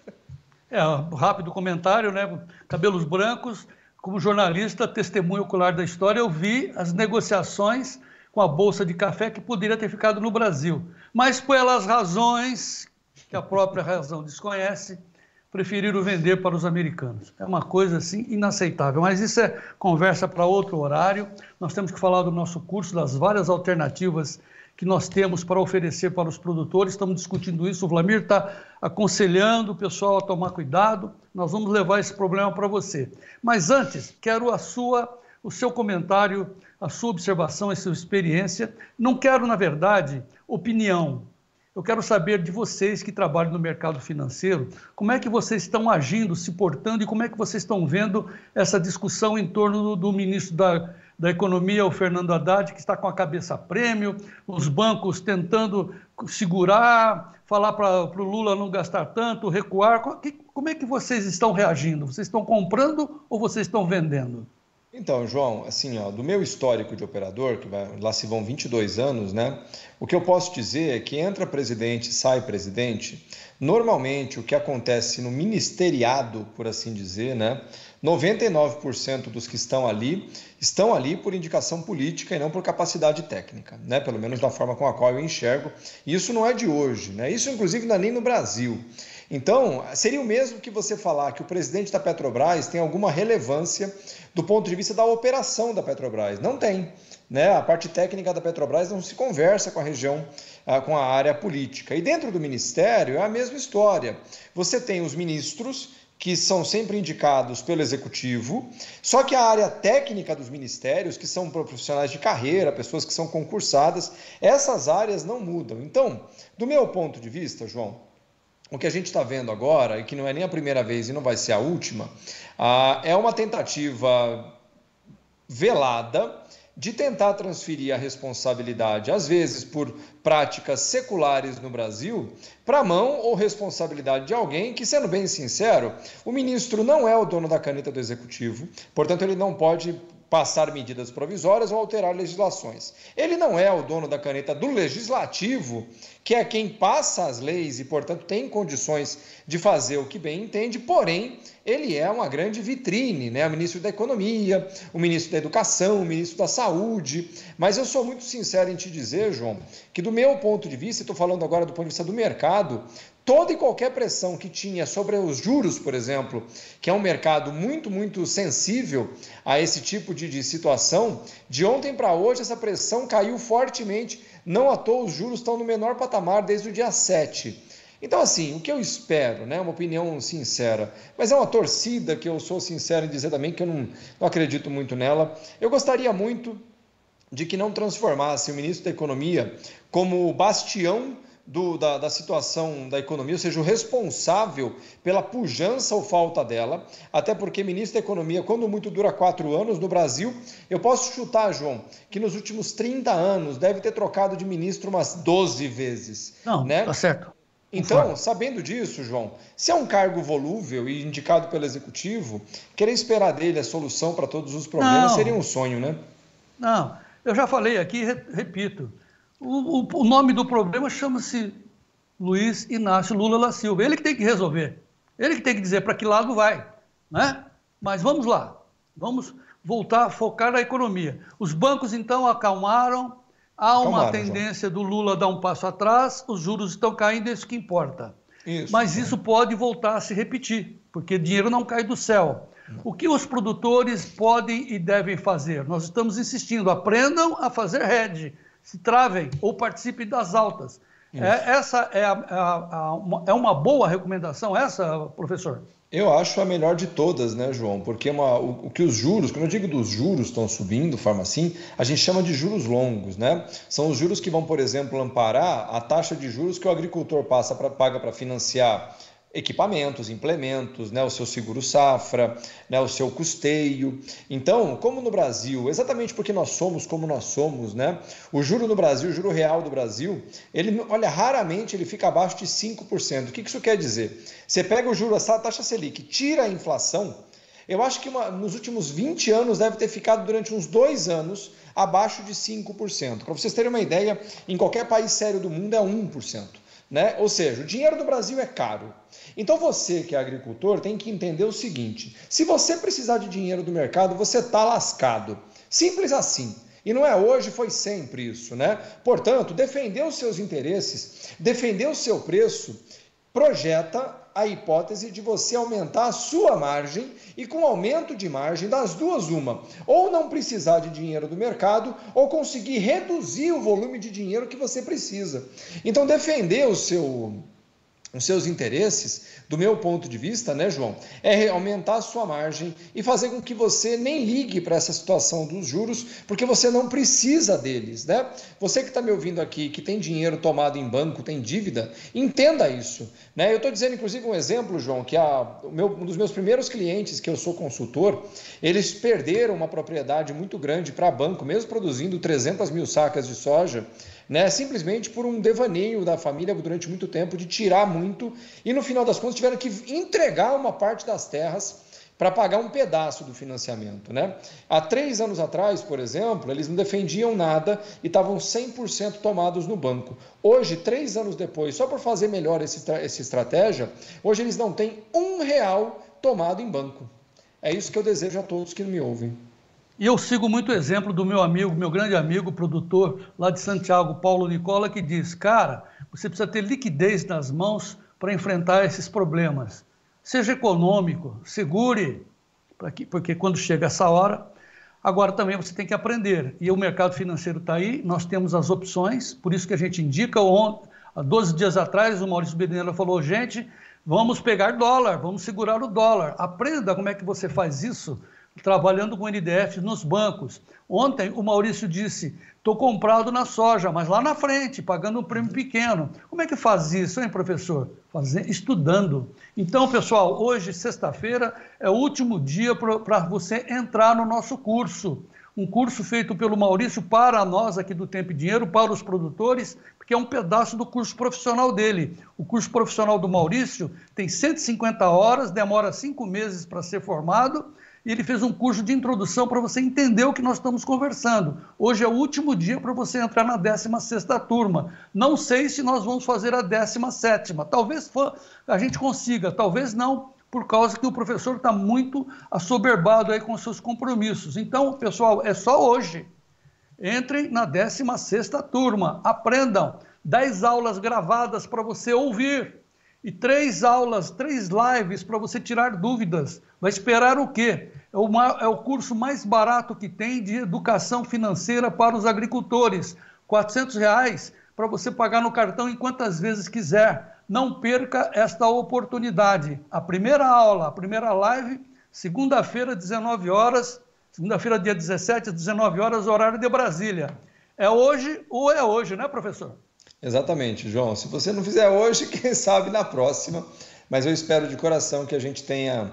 Rápido comentário, né? Cabelos brancos, como jornalista, testemunho ocular da história, eu vi as negociações com a Bolsa de Café que poderia ter ficado no Brasil. Mas pelas razões que a própria razão desconhece, preferiram vender para os americanos. É uma coisa assim inaceitável, mas isso é conversa para outro horário. Nós temos que falar do nosso curso, das várias alternativas que nós temos para oferecer para os produtores. Estamos discutindo isso, o Vlamir está aconselhando o pessoal a tomar cuidado. Nós vamos levar esse problema para você. Mas antes, quero o seu comentário, a sua observação, a sua experiência. Não quero, na verdade, opinião. Eu quero saber de vocês que trabalham no mercado financeiro, como é que vocês estão agindo, se portando, e como é que vocês estão vendo essa discussão em torno do ministro da Economia, o Fernando Haddad, que está com a cabeça a prêmio, os bancos tentando segurar, falar para o Lula não gastar tanto, recuar. Como é que vocês estão reagindo? Vocês estão comprando ou vocês estão vendendo? Então, João, assim, do meu histórico de operador, que lá se vão 22 anos, né? O que eu posso dizer é que entra presidente, sai presidente. Normalmente, o que acontece no ministeriado, por assim dizer, né? 99% dos que estão ali por indicação política e não por capacidade técnica, né? Pelo menos da forma com a qual eu enxergo. E isso não é de hoje, né? Isso, inclusive, não é nem no Brasil. Então, seria o mesmo que você falar que o presidente da Petrobras tem alguma relevância do ponto de vista da operação da Petrobras. Não tem, né? A parte técnica da Petrobras não se conversa com a região, com a área política. E dentro do ministério é a mesma história. Você tem os ministros, que são sempre indicados pelo executivo, só que a área técnica dos ministérios, que são profissionais de carreira, pessoas que são concursadas, essas áreas não mudam. Então, do meu ponto de vista, João, o que a gente está vendo agora, e que não é nem a primeira vez e não vai ser a última, é uma tentativa velada de tentar transferir a responsabilidade, às vezes por práticas seculares no Brasil, para a mão ou responsabilidade de alguém que, sendo bem sincero, o ministro não é o dono da caneta do executivo, portanto ele não pode passar medidas provisórias ou alterar legislações. Ele não é o dono da caneta do legislativo, que é quem passa as leis e, portanto, tem condições de fazer o que bem entende, porém, ele é uma grande vitrine, né? O ministro da Economia, o ministro da Educação, o ministro da Saúde. Mas eu sou muito sincero em te dizer, João, que do meu ponto de vista, estou falando agora do ponto de vista do mercado, toda e qualquer pressão que tinha sobre os juros, por exemplo, que é um mercado muito, muito sensível a esse tipo de situação, de ontem para hoje essa pressão caiu fortemente, não à toa os juros estão no menor patamar desde o dia 7. Então, assim, o que eu espero, né, uma opinião sincera, mas é uma torcida que eu sou sincero em dizer também que eu não acredito muito nela, eu gostaria muito de que não transformasse o ministro da Economia como bastião da situação da economia, ou seja, o responsável pela pujança ou falta dela, até porque ministro da Economia, quando muito dura 4 anos no Brasil, eu posso chutar, João, que nos últimos 30 anos deve ter trocado de ministro umas 12 vezes. Não, né? Tá certo. Então, sabendo disso, João, se é um cargo volúvel e indicado pelo Executivo, querer esperar dele a solução para todos os problemas seria um sonho, né? Não, eu já falei aqui, repito, o nome do problema chama-se Luiz Inácio Lula da Silva. Ele que tem que resolver. Ele que tem que dizer para que lado vai, né? Mas vamos lá. Vamos voltar a focar na economia. Os bancos, então, acalmaram. Há uma tendência do Lula dar um passo atrás. Os juros estão caindo, é isso que importa. Mas isso pode voltar a se repetir, porque dinheiro não cai do céu. O que os produtores podem e devem fazer? Nós estamos insistindo, aprendam a fazer hedge, se travem ou participem das altas. Essa é uma boa recomendação, essa, professor? Eu acho a melhor de todas, né, João? Porque o que os juros, quando eu digo dos juros estão subindo, forma assim, a gente chama de juros longos, né? São os juros que vão, por exemplo, amparar a taxa de juros que o agricultor paga para financiar equipamentos, implementos, né, o seu seguro safra, né, o seu custeio. Então, como no Brasil, exatamente porque nós somos como nós somos, né, o juro no Brasil, o juro real do Brasil, ele, olha, raramente ele fica abaixo de 5%. O que isso quer dizer? Você pega o juro, a taxa Selic, tira a inflação, eu acho que nos últimos 20 anos deve ter ficado durante uns 2 anos abaixo de 5%. Para vocês terem uma ideia, em qualquer país sério do mundo é 1%. Né? Ou seja, o dinheiro do Brasil é caro. Então você que é agricultor tem que entender o seguinte, se você precisar de dinheiro do mercado, você está lascado. Simples assim. E não é hoje, foi sempre isso, né? Portanto, defender os seus interesses, defender o seu preço, projeta a hipótese de você aumentar a sua margem e com aumento de margem, das duas uma, ou não precisar de dinheiro do mercado ou conseguir reduzir o volume de dinheiro que você precisa. Então defender os seus interesses, do meu ponto de vista, né, João, é aumentar a sua margem e fazer com que você nem ligue para essa situação dos juros, porque você não precisa deles, né? Você que está me ouvindo aqui, que tem dinheiro tomado em banco, tem dívida, entenda isso, né? Eu estou dizendo, inclusive, um exemplo, João, que um dos meus primeiros clientes, que eu sou consultor, eles perderam uma propriedade muito grande para banco, mesmo produzindo 300 mil sacas de soja, né, simplesmente por um devaneio da família durante muito tempo de tirar muito e no final das contas tiveram que entregar uma parte das terras para pagar um pedaço do financiamento, né? Há 3 anos atrás, por exemplo, eles não defendiam nada e estavam 100% tomados no banco. Hoje, 3 anos depois, só por fazer melhor essa estratégia, hoje eles não têm R$1 tomado em banco. É isso que eu desejo a todos que me ouvem. E eu sigo muito o exemplo do meu amigo, meu grande amigo, produtor lá de Santiago, Paulo Nicola, que diz, cara, você precisa ter liquidez nas mãos para enfrentar esses problemas. Seja econômico, segure, porque quando chega essa hora, agora também você tem que aprender. E o mercado financeiro está aí, nós temos as opções, por isso que a gente indica, há 12 dias atrás o Maurício Bedinello falou, gente, vamos pegar dólar, vamos segurar o dólar. Aprenda como é que você faz isso, trabalhando com NDF nos bancos. Ontem o Maurício disse, estou comprado na soja, mas lá na frente, pagando um prêmio pequeno. Como é que faz isso, hein, professor? Estudando. Então, pessoal, hoje, sexta-feira, é o último dia para você entrar no nosso curso. Um curso feito pelo Maurício para nós aqui do Tempo e Dinheiro, para os produtores, porque é um pedaço do curso profissional dele. O curso profissional do Maurício tem 150 horas, demora 5 meses para ser formado, e ele fez um curso de introdução para você entender o que nós estamos conversando. Hoje é o último dia para você entrar na 16ª turma. Não sei se nós vamos fazer a 17ª. Talvez a gente consiga, talvez não, por causa que o professor está muito assoberbado aí com seus compromissos. Então, pessoal, é só hoje. Entrem na 16ª turma, aprendam. 10 aulas gravadas para você ouvir. E 3 aulas, 3 lives para você tirar dúvidas. Vai esperar o quê? É o curso mais barato que tem de educação financeira para os agricultores. R$400 para você pagar no cartão em quantas vezes quiser. Não perca esta oportunidade. A primeira aula, a primeira live, segunda-feira, 19 horas, segunda-feira, dia 17, 19 horas, horário de Brasília. É hoje ou é hoje, né, professor? Exatamente, João. Se você não fizer hoje, quem sabe na próxima. Mas eu espero de coração que a gente tenha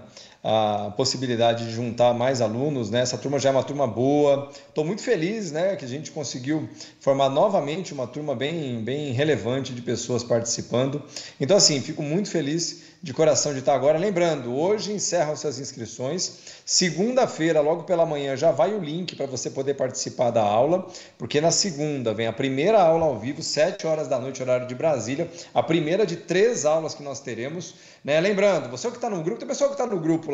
a possibilidade de juntar mais alunos, né? Essa turma já é uma turma boa. Estou muito feliz, né, que a gente conseguiu formar novamente uma turma bem relevante de pessoas participando. Então, assim, fico muito feliz de coração de estar agora. Lembrando, hoje encerram-se as inscrições. Segunda-feira, logo pela manhã, já vai o link para você poder participar da aula, porque na segunda vem a primeira aula ao vivo, 7 horas da noite, horário de Brasília, a primeira de 3 aulas que nós teremos, né? Lembrando, você que está no grupo, tem pessoa que está no grupo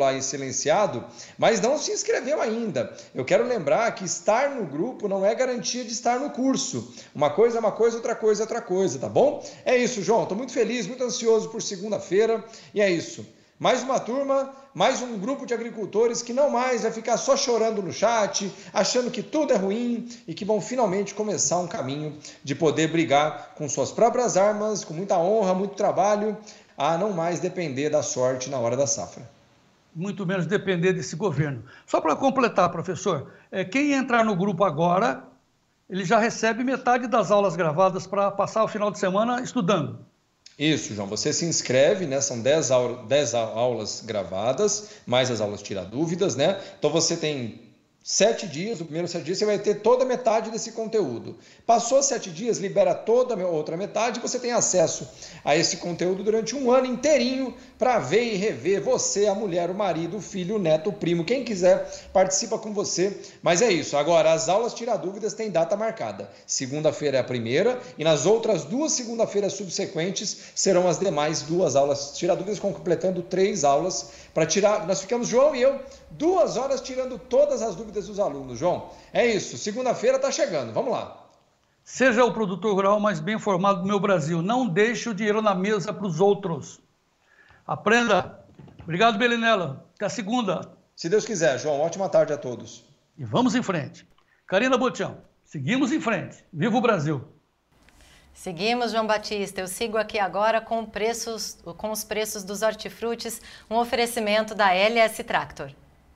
lá e silenciado, mas não se inscreveu ainda. Eu quero lembrar que estar no grupo não é garantia de estar no curso. Uma coisa é uma coisa, outra coisa é outra coisa, tá bom? É isso, João. Estou muito feliz, muito ansioso por segunda-feira. E é isso. Mais uma turma, mais um grupo de agricultores que não mais vai ficar só chorando no chat, achando que tudo é ruim e que vão finalmente começar um caminho de poder brigar com suas próprias armas, com muita honra, muito trabalho, a não mais depender da sorte na hora da safra. Muito menos depender desse governo. Só para completar, professor, quem entrar no grupo agora, ele já recebe metade das aulas gravadas para passar o final de semana estudando. Isso, João, você se inscreve, né? São 10 aulas gravadas, mais as aulas tira dúvidas, né? Então você tem 7 dias, o primeiro 7 dias você vai ter toda a metade desse conteúdo. Passou 7 dias, libera toda a outra metade, você tem acesso a esse conteúdo durante um ano inteirinho para ver e rever você, a mulher, o marido, o filho, o neto, o primo, quem quiser participa com você. Mas é isso, agora as aulas tira dúvidas têm data marcada. Segunda-feira é a primeira e nas outras 2 segunda-feiras subsequentes serão as demais 2 aulas tira dúvidas, completando 3 aulas para tirar. Nós ficamos, João e eu, 2 horas tirando todas as dúvidas dos alunos, João. É isso, segunda-feira está chegando, vamos lá. Seja o produtor rural mais bem formado do meu Brasil. Não deixe o dinheiro na mesa para os outros. Aprenda. Obrigado, Belinella. Até a segunda. Se Deus quiser, João. Ótima tarde a todos. E vamos em frente. Karina Botião, seguimos em frente. Viva o Brasil. Seguimos, João Batista. Eu sigo aqui agora com os preços dos hortifrutis, um oferecimento da LS Tractor.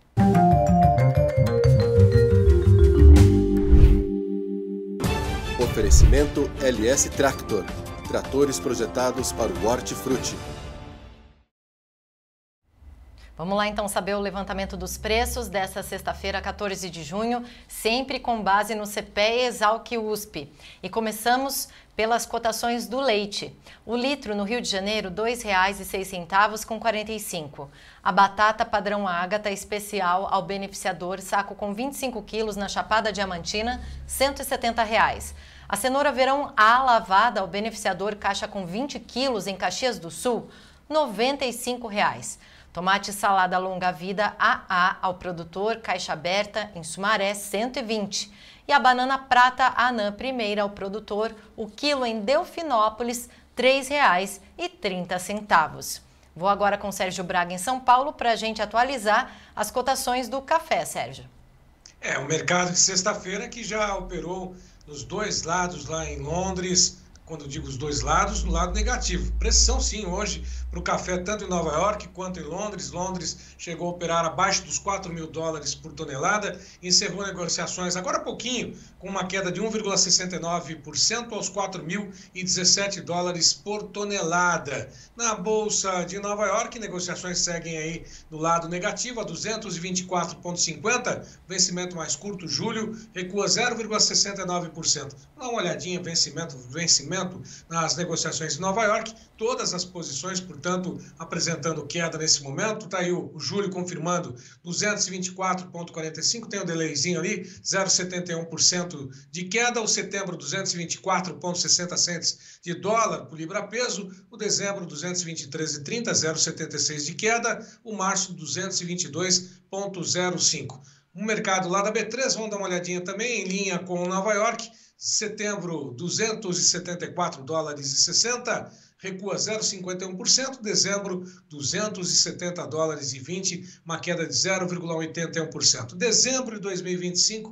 Oferecimento LS Tractor. Tratores projetados para o hortifruti. Vamos lá então saber o levantamento dos preços dessa sexta-feira, 14 de junho, sempre com base no CPEA Exalc USP. E começamos pelas cotações do leite. O litro no Rio de Janeiro, R$ 2,06 com 45. A batata padrão Ágata especial ao beneficiador, saco com 25 quilos na Chapada Diamantina, R$ 170. A cenoura verão A lavada ao beneficiador, caixa com 20 quilos em Caxias do Sul, R$ 95. Tomate salada longa-vida AA ao produtor, caixa aberta, em Sumaré, 120. E a banana prata Anã primeira ao produtor, o quilo em Delfinópolis, R$ 3,30. Vou agora com Sérgio Braga em São Paulo para a gente atualizar as cotações do café, Sérgio. O mercado de sexta-feira que já operou nos 2 lados lá em Londres. Quando eu digo os 2 lados, no lado negativo. Pressão sim hoje para o café, tanto em Nova York quanto em Londres. Londres chegou a operar abaixo dos $4.000 por tonelada e encerrou negociações agora há pouquinho com uma queda de 1,69% aos $4.017 por tonelada. Na Bolsa de Nova York, negociações seguem aí do lado negativo a 224,50, vencimento mais curto, julho, recua 0,69%. Dá uma olhadinha, vencimento nas negociações de Nova York, todas as posições, portanto, apresentando queda nesse momento. Está aí o julho confirmando 224,45, tem um delayzinho ali, 0,71% de queda. O setembro, 224,60 cents de dólar por libra-peso. O dezembro, 223,30, 0,76 de queda. O março, 222,05. O mercado lá da B3, vamos dar uma olhadinha também, em linha com Nova York. Setembro, $274,60, recua 0,51%. Dezembro, $270,20, uma queda de 0,81%. Dezembro de 2025,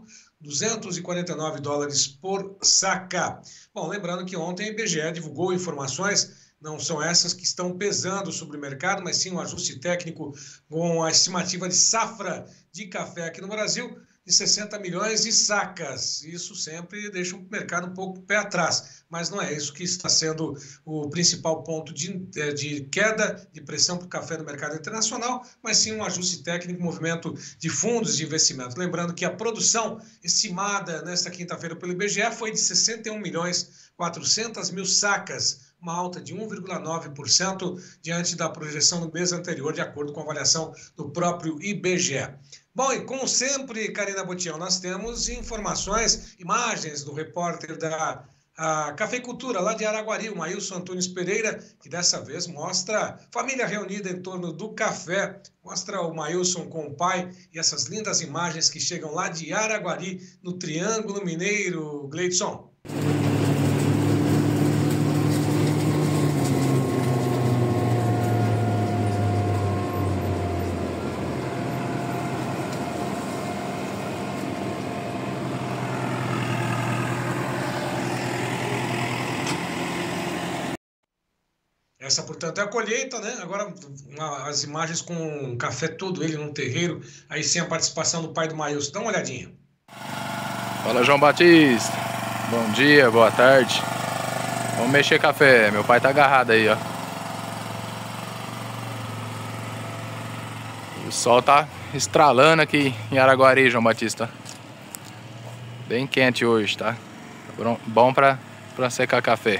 $249 por saca. Bom, lembrando que ontem a IBGE divulgou informações, não são essas que estão pesando sobre o mercado, mas sim um ajuste técnico com a estimativa de safra de café aqui no Brasil, de 60 milhões de sacas. Isso sempre deixa o mercado um pouco pé atrás, mas não é isso que está sendo o principal ponto de queda, de pressão para o café no mercado internacional, mas sim um ajuste técnico, movimento de fundos de investimento. Lembrando que a produção estimada nesta quinta-feira pelo IBGE foi de 61.400.000 sacas, uma alta de 1,9% diante da projeção do mês anterior, de acordo com a avaliação do próprio IBGE. Bom, e como sempre, Karina Botião, nós temos informações, imagens do repórter da a cafeicultura lá de Araguari, o Maílson Antunes Pereira, que dessa vez mostra família reunida em torno do café, mostra o Maílson com o pai e essas lindas imagens que chegam lá de Araguari, no Triângulo Mineiro. Gleidson. Essa, portanto, é a colheita, né? Agora, as imagens com o café todo ele num terreiro, aí sim a participação do pai do Maílson. Dá uma olhadinha. Fala, João Batista. Bom dia, boa tarde. Vamos mexer café. Meu pai tá agarrado aí, ó. O sol tá estralando aqui em Araguari, João Batista. Bem quente hoje, tá? Bom pra secar café.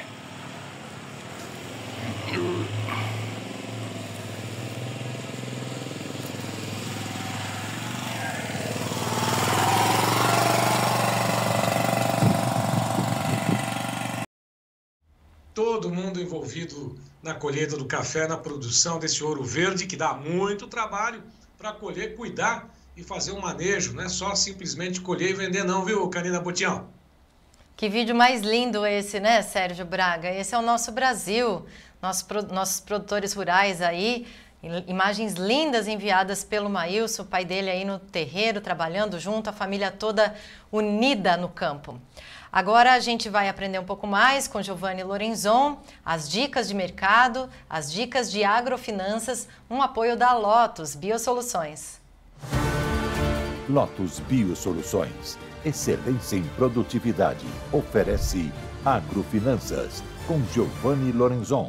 Todo mundo envolvido na colheita do café, na produção desse ouro verde, que dá muito trabalho para colher, cuidar e fazer um manejo, não é só simplesmente colher e vender não, viu, Karina Botião? Que vídeo mais lindo esse, né, Sérgio Braga? Esse é o nosso Brasil, nossos produtores rurais aí, imagens lindas enviadas pelo Maílson, o pai dele aí no terreiro, trabalhando junto, a família toda unida no campo. Agora a gente vai aprender um pouco mais com Giovanni Lorenzon, as dicas de mercado, as dicas de agrofinanças, um apoio da Lotus Biosoluções. Lotus Biosoluções, excelência em produtividade, oferece agrofinanças com Giovanni Lorenzon.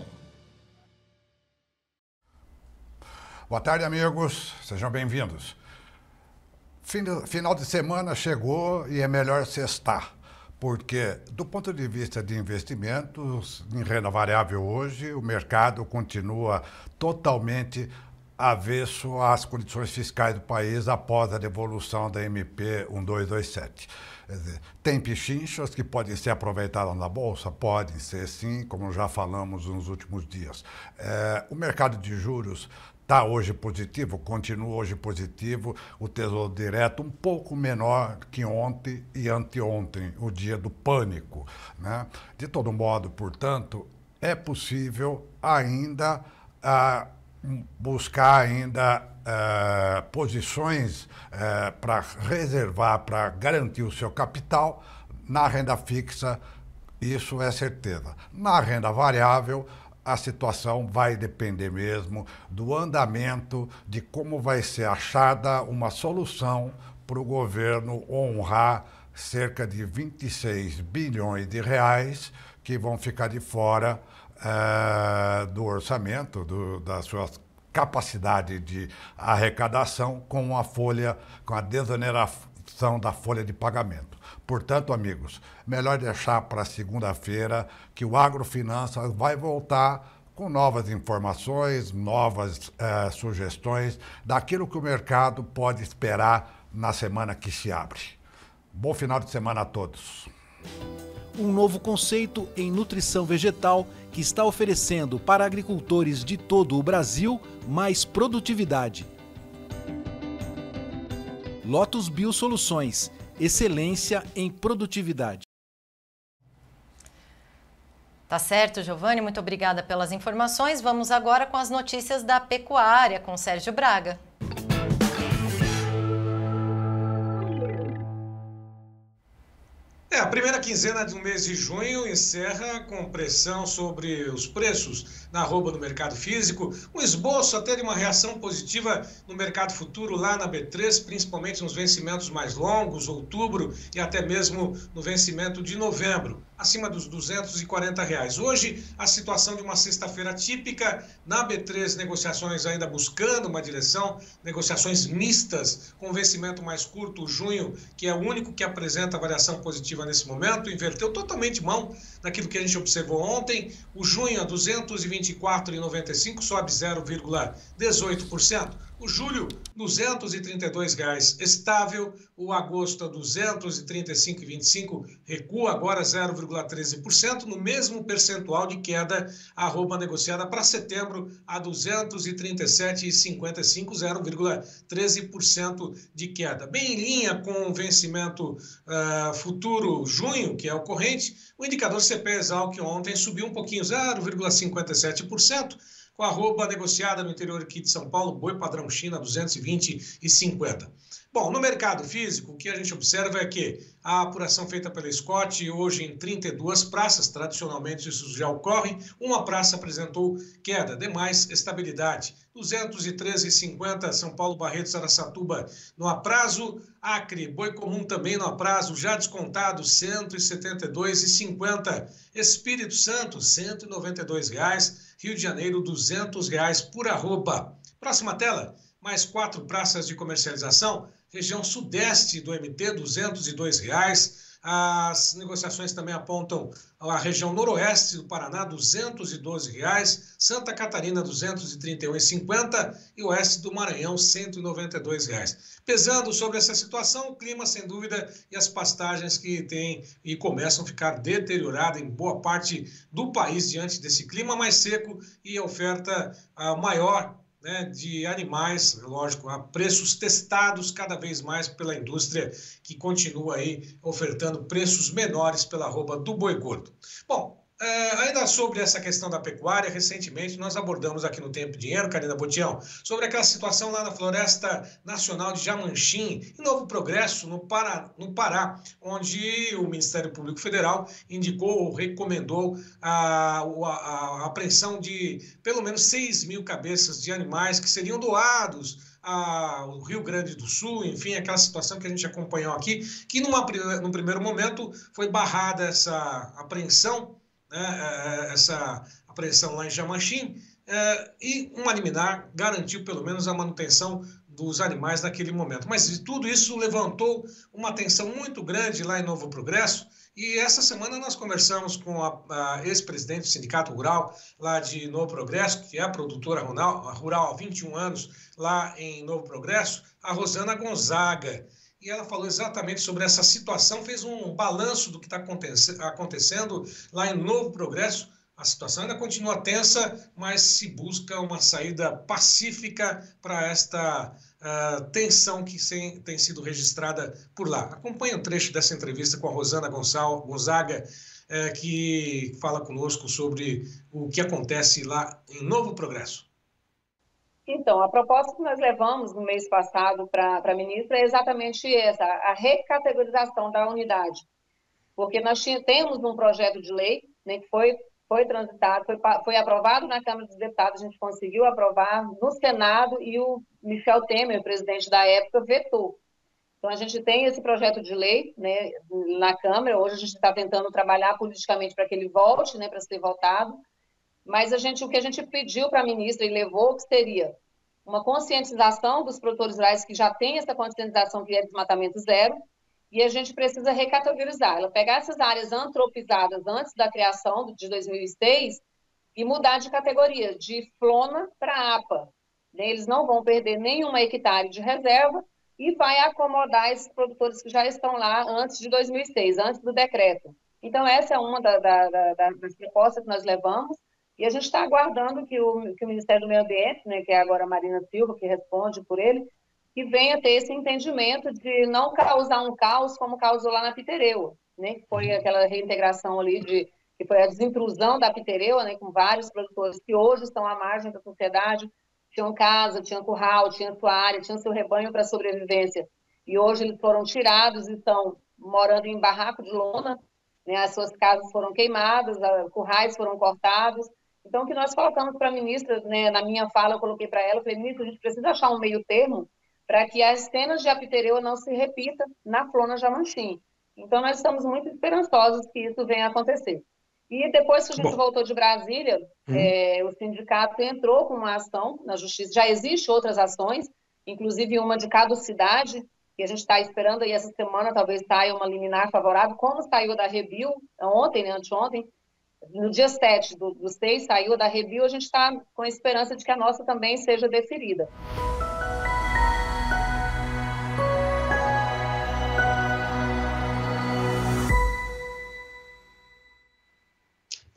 Boa tarde, amigos, sejam bem-vindos. Final de semana chegou e é melhor sextar. Porque, do ponto de vista de investimentos em renda variável hoje, o mercado continua totalmente avesso às condições fiscais do país após a devolução da MP 1227. Quer dizer, tem pichinchas que podem ser aproveitadas na Bolsa? Podem ser sim, como já falamos nos últimos dias. O mercado de juros está hoje positivo, continua hoje positivo, o Tesouro Direto um pouco menor que ontem e anteontem, o dia do pânico, né? De todo modo, portanto, é possível ainda buscar ainda posições para reservar, para garantir o seu capital na renda fixa, isso é certeza. Na renda variável, a situação vai depender mesmo do andamento, de como vai ser achada uma solução para o governo honrar cerca de 26 bilhões de reais que vão ficar de fora do orçamento, da sua capacidade de arrecadação com a desoneração da folha de pagamento. Portanto, amigos, melhor deixar para segunda-feira que o Agrofinanças vai voltar com novas informações, novas sugestões daquilo que o mercado pode esperar na semana que se abre. Bom final de semana a todos. Um novo conceito em nutrição vegetal que está oferecendo para agricultores de todo o Brasil mais produtividade. Lotus Biosoluções. Excelência em produtividade. Tá certo, Giovanni, muito obrigada pelas informações. Vamos agora com as notícias da pecuária, com Sérgio Braga. A primeira quinzena do mês de junho encerra com pressão sobre os preços na arroba do mercado físico, um esboço até de uma reação positiva no mercado futuro lá na B3, principalmente nos vencimentos mais longos, outubro e até mesmo no vencimento de novembro, acima dos R$240. Hoje, a situação de uma sexta-feira típica, na B3, negociações ainda buscando uma direção, negociações mistas, com vencimento mais curto, o junho, que é o único que apresenta variação positiva nesse momento, inverteu totalmente mão daquilo que a gente observou ontem. O junho a 224,95 sobe 0,18%. O julho, R$ 232,00 estável. O agosto a R$ 235,25, recua agora 0,13%, no mesmo percentual de queda, arroba negociada para setembro a R$ 237,55, 0,13% de queda. Bem em linha com o vencimento futuro junho, que é o corrente, o indicador CPEA-Exalc que ontem subiu um pouquinho, 0,57%, com a arroba negociada no interior aqui de São Paulo, boi padrão China, 220,50. Bom, no mercado físico, o que a gente observa é que a apuração feita pela Scott, hoje em 32 praças, tradicionalmente isso já ocorre, uma praça apresentou queda, demais estabilidade. 213,50, São Paulo, Barretos, Araçatuba no aprazo, Acre, boi comum também no aprazo, já descontado, 172,50. Espírito Santo, R$ 192,00. Rio de Janeiro, R$ 200,00 por arroba. Próxima tela, mais 4 praças de comercialização. Região sudeste do MT, R$ 202,00. As negociações também apontam a região noroeste do Paraná, R$ 212,00. Santa Catarina, R$ 231,50. E oeste do Maranhão, R$ 192,00. Pesando sobre essa situação, o clima, sem dúvida, e as pastagens que tem e começam a ficar deterioradas em boa parte do país diante desse clima mais seco e a oferta maior, né, de animais, lógico, a preços testados cada vez mais pela indústria, que continua aí ofertando preços menores pela arroba do boi gordo. Bom, ainda sobre essa questão da pecuária, recentemente nós abordamos aqui no Tempo e Dinheiro, Karina Botião, sobre aquela situação lá na Floresta Nacional de Jamanchim, em Novo Progresso, no Pará, onde o Ministério Público Federal indicou ou recomendou a apreensão de pelo menos 6.000 cabeças de animais que seriam doados ao Rio Grande do Sul, enfim, aquela situação que a gente acompanhou aqui, que num primeiro momento foi barrada essa apreensão, né, essa apreensão lá em Jamanchim, e uma liminar garantiu pelo menos a manutenção dos animais naquele momento. Mas tudo isso levantou uma tensão muito grande lá em Novo Progresso, e essa semana nós conversamos com a ex-presidente do Sindicato Rural lá de Novo Progresso, que é a produtora rural há 21 anos lá em Novo Progresso, a Rosana Gonzaga. E ela falou exatamente sobre essa situação, fez um balanço do que está acontecendo lá em Novo Progresso. A situação ainda continua tensa, mas se busca uma saída pacífica para esta tensão que tem sido registrada por lá. Acompanhe um trecho dessa entrevista com a Rosana Gonzaga, que fala conosco sobre o que acontece lá em Novo Progresso. Então, a proposta que nós levamos no mês passado para a ministra é exatamente essa, a recategorização da unidade. Porque nós temos um projeto de lei, né, que foi transitado, foi aprovado na Câmara dos Deputados, a gente conseguiu aprovar no Senado e o Michel Temer, o presidente da época, vetou. Então, a gente tem esse projeto de lei, né, na Câmara, hoje a gente está tentando trabalhar politicamente para que ele volte, né, para ser votado. Mas o que a gente pediu para a ministra e levou, que seria uma conscientização dos produtores rurais que já tem essa conscientização que é desmatamento zero, e a gente precisa recategorizar, ela pegar essas áreas antropizadas antes da criação de 2006 e mudar de categoria, de FLONA para APA. Eles não vão perder nenhuma hectare de reserva e vai acomodar esses produtores que já estão lá antes de 2006, antes do decreto. Então, essa é uma das propostas que nós levamos. E a gente está aguardando que o Ministério do Meio Ambiente, né, que é agora a Marina Silva, que responde por ele, que venha ter esse entendimento de não causar um caos como causou lá na Pitereua, né, que foi aquela reintegração ali, que foi a desintrusão da Pitereua, né, com vários produtores que hoje estão à margem da sociedade, tinham casa, tinham curral, tinham sua área, tinham seu rebanho para sobrevivência. E hoje eles foram tirados e estão morando em barraco de lona, né, as suas casas foram queimadas, currais foram cortados. Então, o que nós colocamos para a ministra, né, na minha fala, eu coloquei para ela, eu falei, ministra, a gente precisa achar um meio termo para que as cenas de Apitereua não se repitam na Flona Jamanchim. Então, nós estamos muito esperançosos que isso venha a acontecer. E depois que a gente voltou de Brasília, o sindicato entrou com uma ação na Justiça. Já existem outras ações, inclusive uma de caducidade, que a gente está esperando aí essa semana, talvez saia uma liminar favorável, como saiu da Rebio ontem, né, anteontem. No dia 7 do 6 saiu da Rebio, a gente está com a esperança de que a nossa também seja deferida.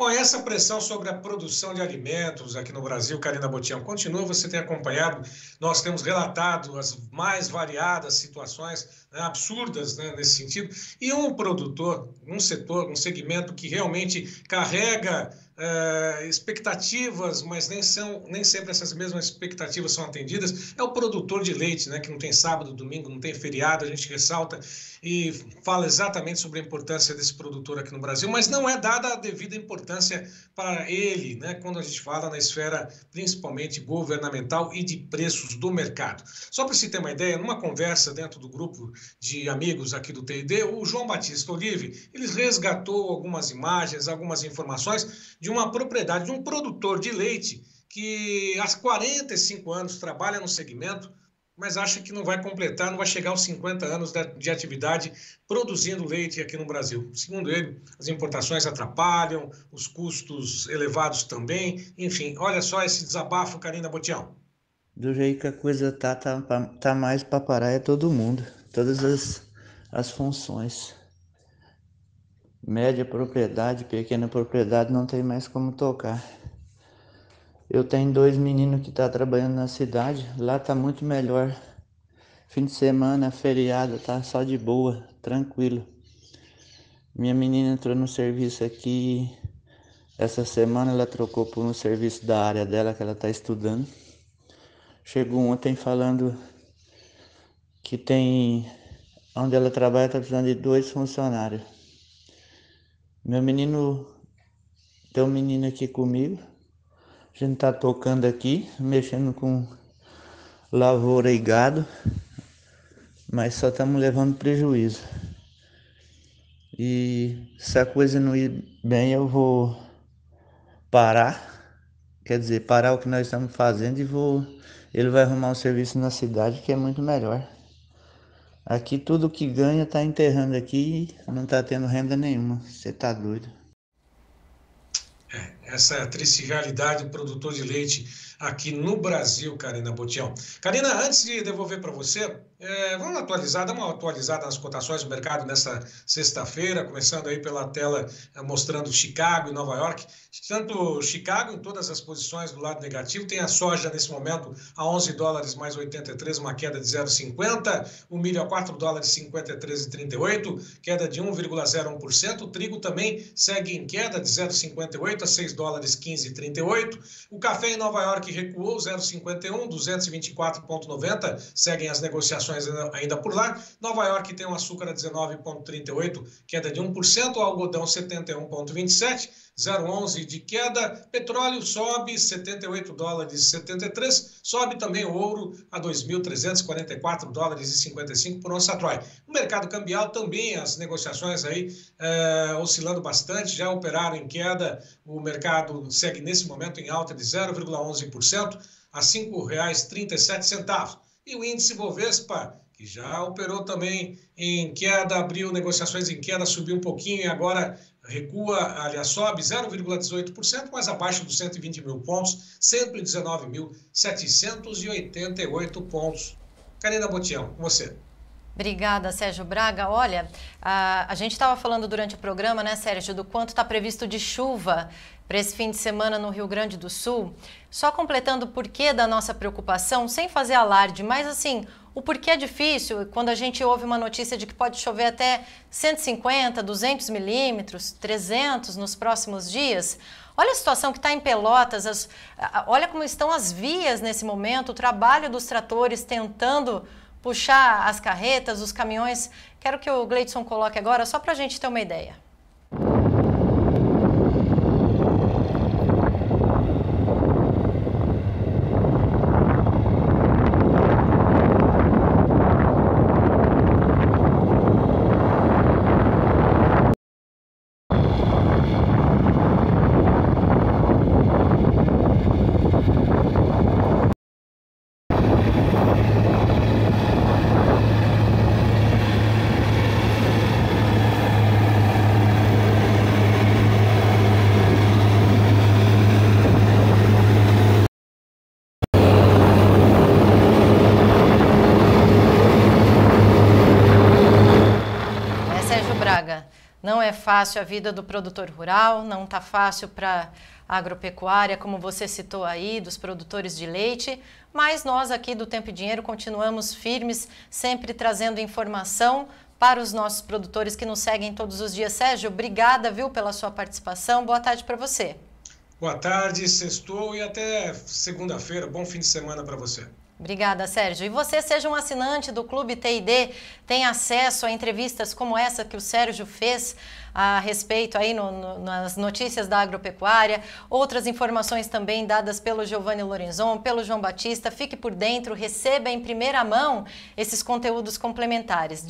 essa pressão sobre a produção de alimentos aqui no Brasil, Karina Botião, continua, você tem acompanhado, nós temos relatado as mais variadas situações, né, absurdas, né, nesse sentido, e um produtor, um setor, um segmento que realmente carrega expectativas, mas nem sempre essas mesmas expectativas são atendidas, é o produtor de leite, né, que não tem sábado, domingo, não tem feriado, a gente ressalta e fala exatamente sobre a importância desse produtor aqui no Brasil, mas não é dada a devida importância para ele, né, quando a gente fala na esfera principalmente governamental e de preços do mercado. Só para você ter uma ideia, numa conversa dentro do grupo de amigos aqui do TID, o João Batista Olive, ele resgatou algumas imagens, algumas informações de uma propriedade, de um produtor de leite que há 45 anos trabalha no segmento, mas acha que não vai completar, não vai chegar aos 50 anos de atividade produzindo leite aqui no Brasil. Segundo ele, as importações atrapalham, os custos elevados também, enfim, olha só esse desabafo, Karina Botião. Do jeito que a coisa tá mais para parar é todo mundo, todas as funções. Média propriedade, pequena propriedade, não tem mais como tocar. Eu tenho 2 meninos que estão trabalhando na cidade, lá tá muito melhor. Fim de semana, feriado, tá só de boa, tranquilo. Minha menina entrou no serviço aqui, essa semana ela trocou por um serviço da área dela que ela tá estudando. Chegou ontem falando que onde ela trabalha tá precisando de 2 funcionários. Meu menino, tem um menino aqui comigo, a gente tá tocando aqui, mexendo com lavoura e gado, mas só estamos levando prejuízo. E se a coisa não ir bem, eu vou parar, quer dizer, parar o que nós estamos fazendo ele vai arrumar um serviço na cidade que é muito melhor. Aqui tudo que ganha tá enterrando aqui e não tá tendo renda nenhuma. Você tá doido. Essa é a triste realidade do produtor de leite aqui no Brasil, Karina Botião. Karina, antes de devolver para você, vamos dar uma atualizada nas cotações do mercado nessa sexta-feira, começando aí pela tela mostrando Chicago e Nova York. Tanto Chicago, em todas as posições do lado negativo, tem a soja nesse momento a $11 mais 83, uma queda de 0,50, o milho a $4 53,38, queda de 1,01%, o trigo também segue em queda de 0,58 a $6 15,38, o café em Nova York recuou 0,51, 224,90, seguem as negociações ainda por lá. Nova York tem um açúcar a 19,38, queda de 1%, o algodão 71,27, 0,11 de queda, petróleo sobe $78,73, sobe também o ouro a $2.344,55 por onça Troy. No mercado cambial também as negociações aí oscilando bastante, já operaram em queda, o mercado segue nesse momento em alta de 0,11% a R$ 5,37. E o índice Bovespa, que já operou também em queda, abriu negociações em queda, subiu um pouquinho e agora recua, aliás, sobe 0,18%, mas abaixo dos 120 mil pontos, 119.788 pontos. Karina Botião, com você. Obrigada, Sérgio Braga. Olha, a gente estava falando durante o programa, né, Sérgio, do quanto está previsto de chuva para esse fim de semana no Rio Grande do Sul. Só completando o porquê da nossa preocupação, sem fazer alarde, mas assim, o porquê é difícil quando a gente ouve uma notícia de que pode chover até 150, 200 milímetros, 300 nos próximos dias. Olha a situação que está em Pelotas, olha como estão as vias nesse momento, o trabalho dos tratores tentando puxar as carretas, os caminhões. Quero que o Gleidson coloque agora, só para a gente ter uma ideia. Não é fácil a vida do produtor rural, não está fácil para a agropecuária, como você citou aí, dos produtores de leite, mas nós aqui do Tempo e Dinheiro continuamos firmes, sempre trazendo informação para os nossos produtores que nos seguem todos os dias. Sérgio, obrigada, viu, pela sua participação. Boa tarde para você. Boa tarde, sextou e até segunda-feira. Bom fim de semana para você. Obrigada, Sérgio. E você, seja um assinante do Clube TID, tem acesso a entrevistas como essa que o Sérgio fez a respeito aí nas notícias da agropecuária, outras informações também dadas pelo Giovanni Lorenzon, pelo João Batista. Fique por dentro, receba em primeira mão esses conteúdos complementares.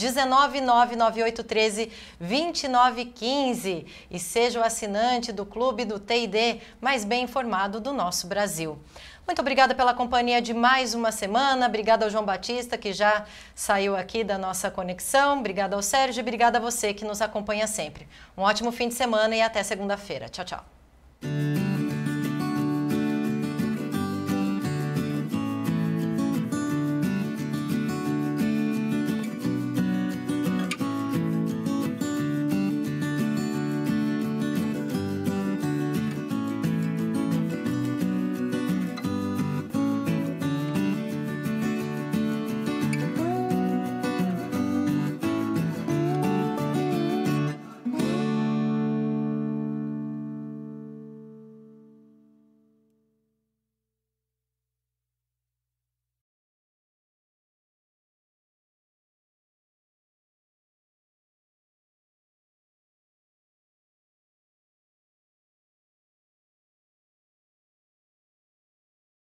19998132915 e seja o assinante do Clube do TID mais bem informado do nosso Brasil. Muito obrigada pela companhia de mais uma semana. Obrigada ao João Batista, que já saiu aqui da nossa conexão. Obrigada ao Sérgio e obrigada a você que nos acompanha sempre. Um ótimo fim de semana e até segunda-feira. Tchau, tchau.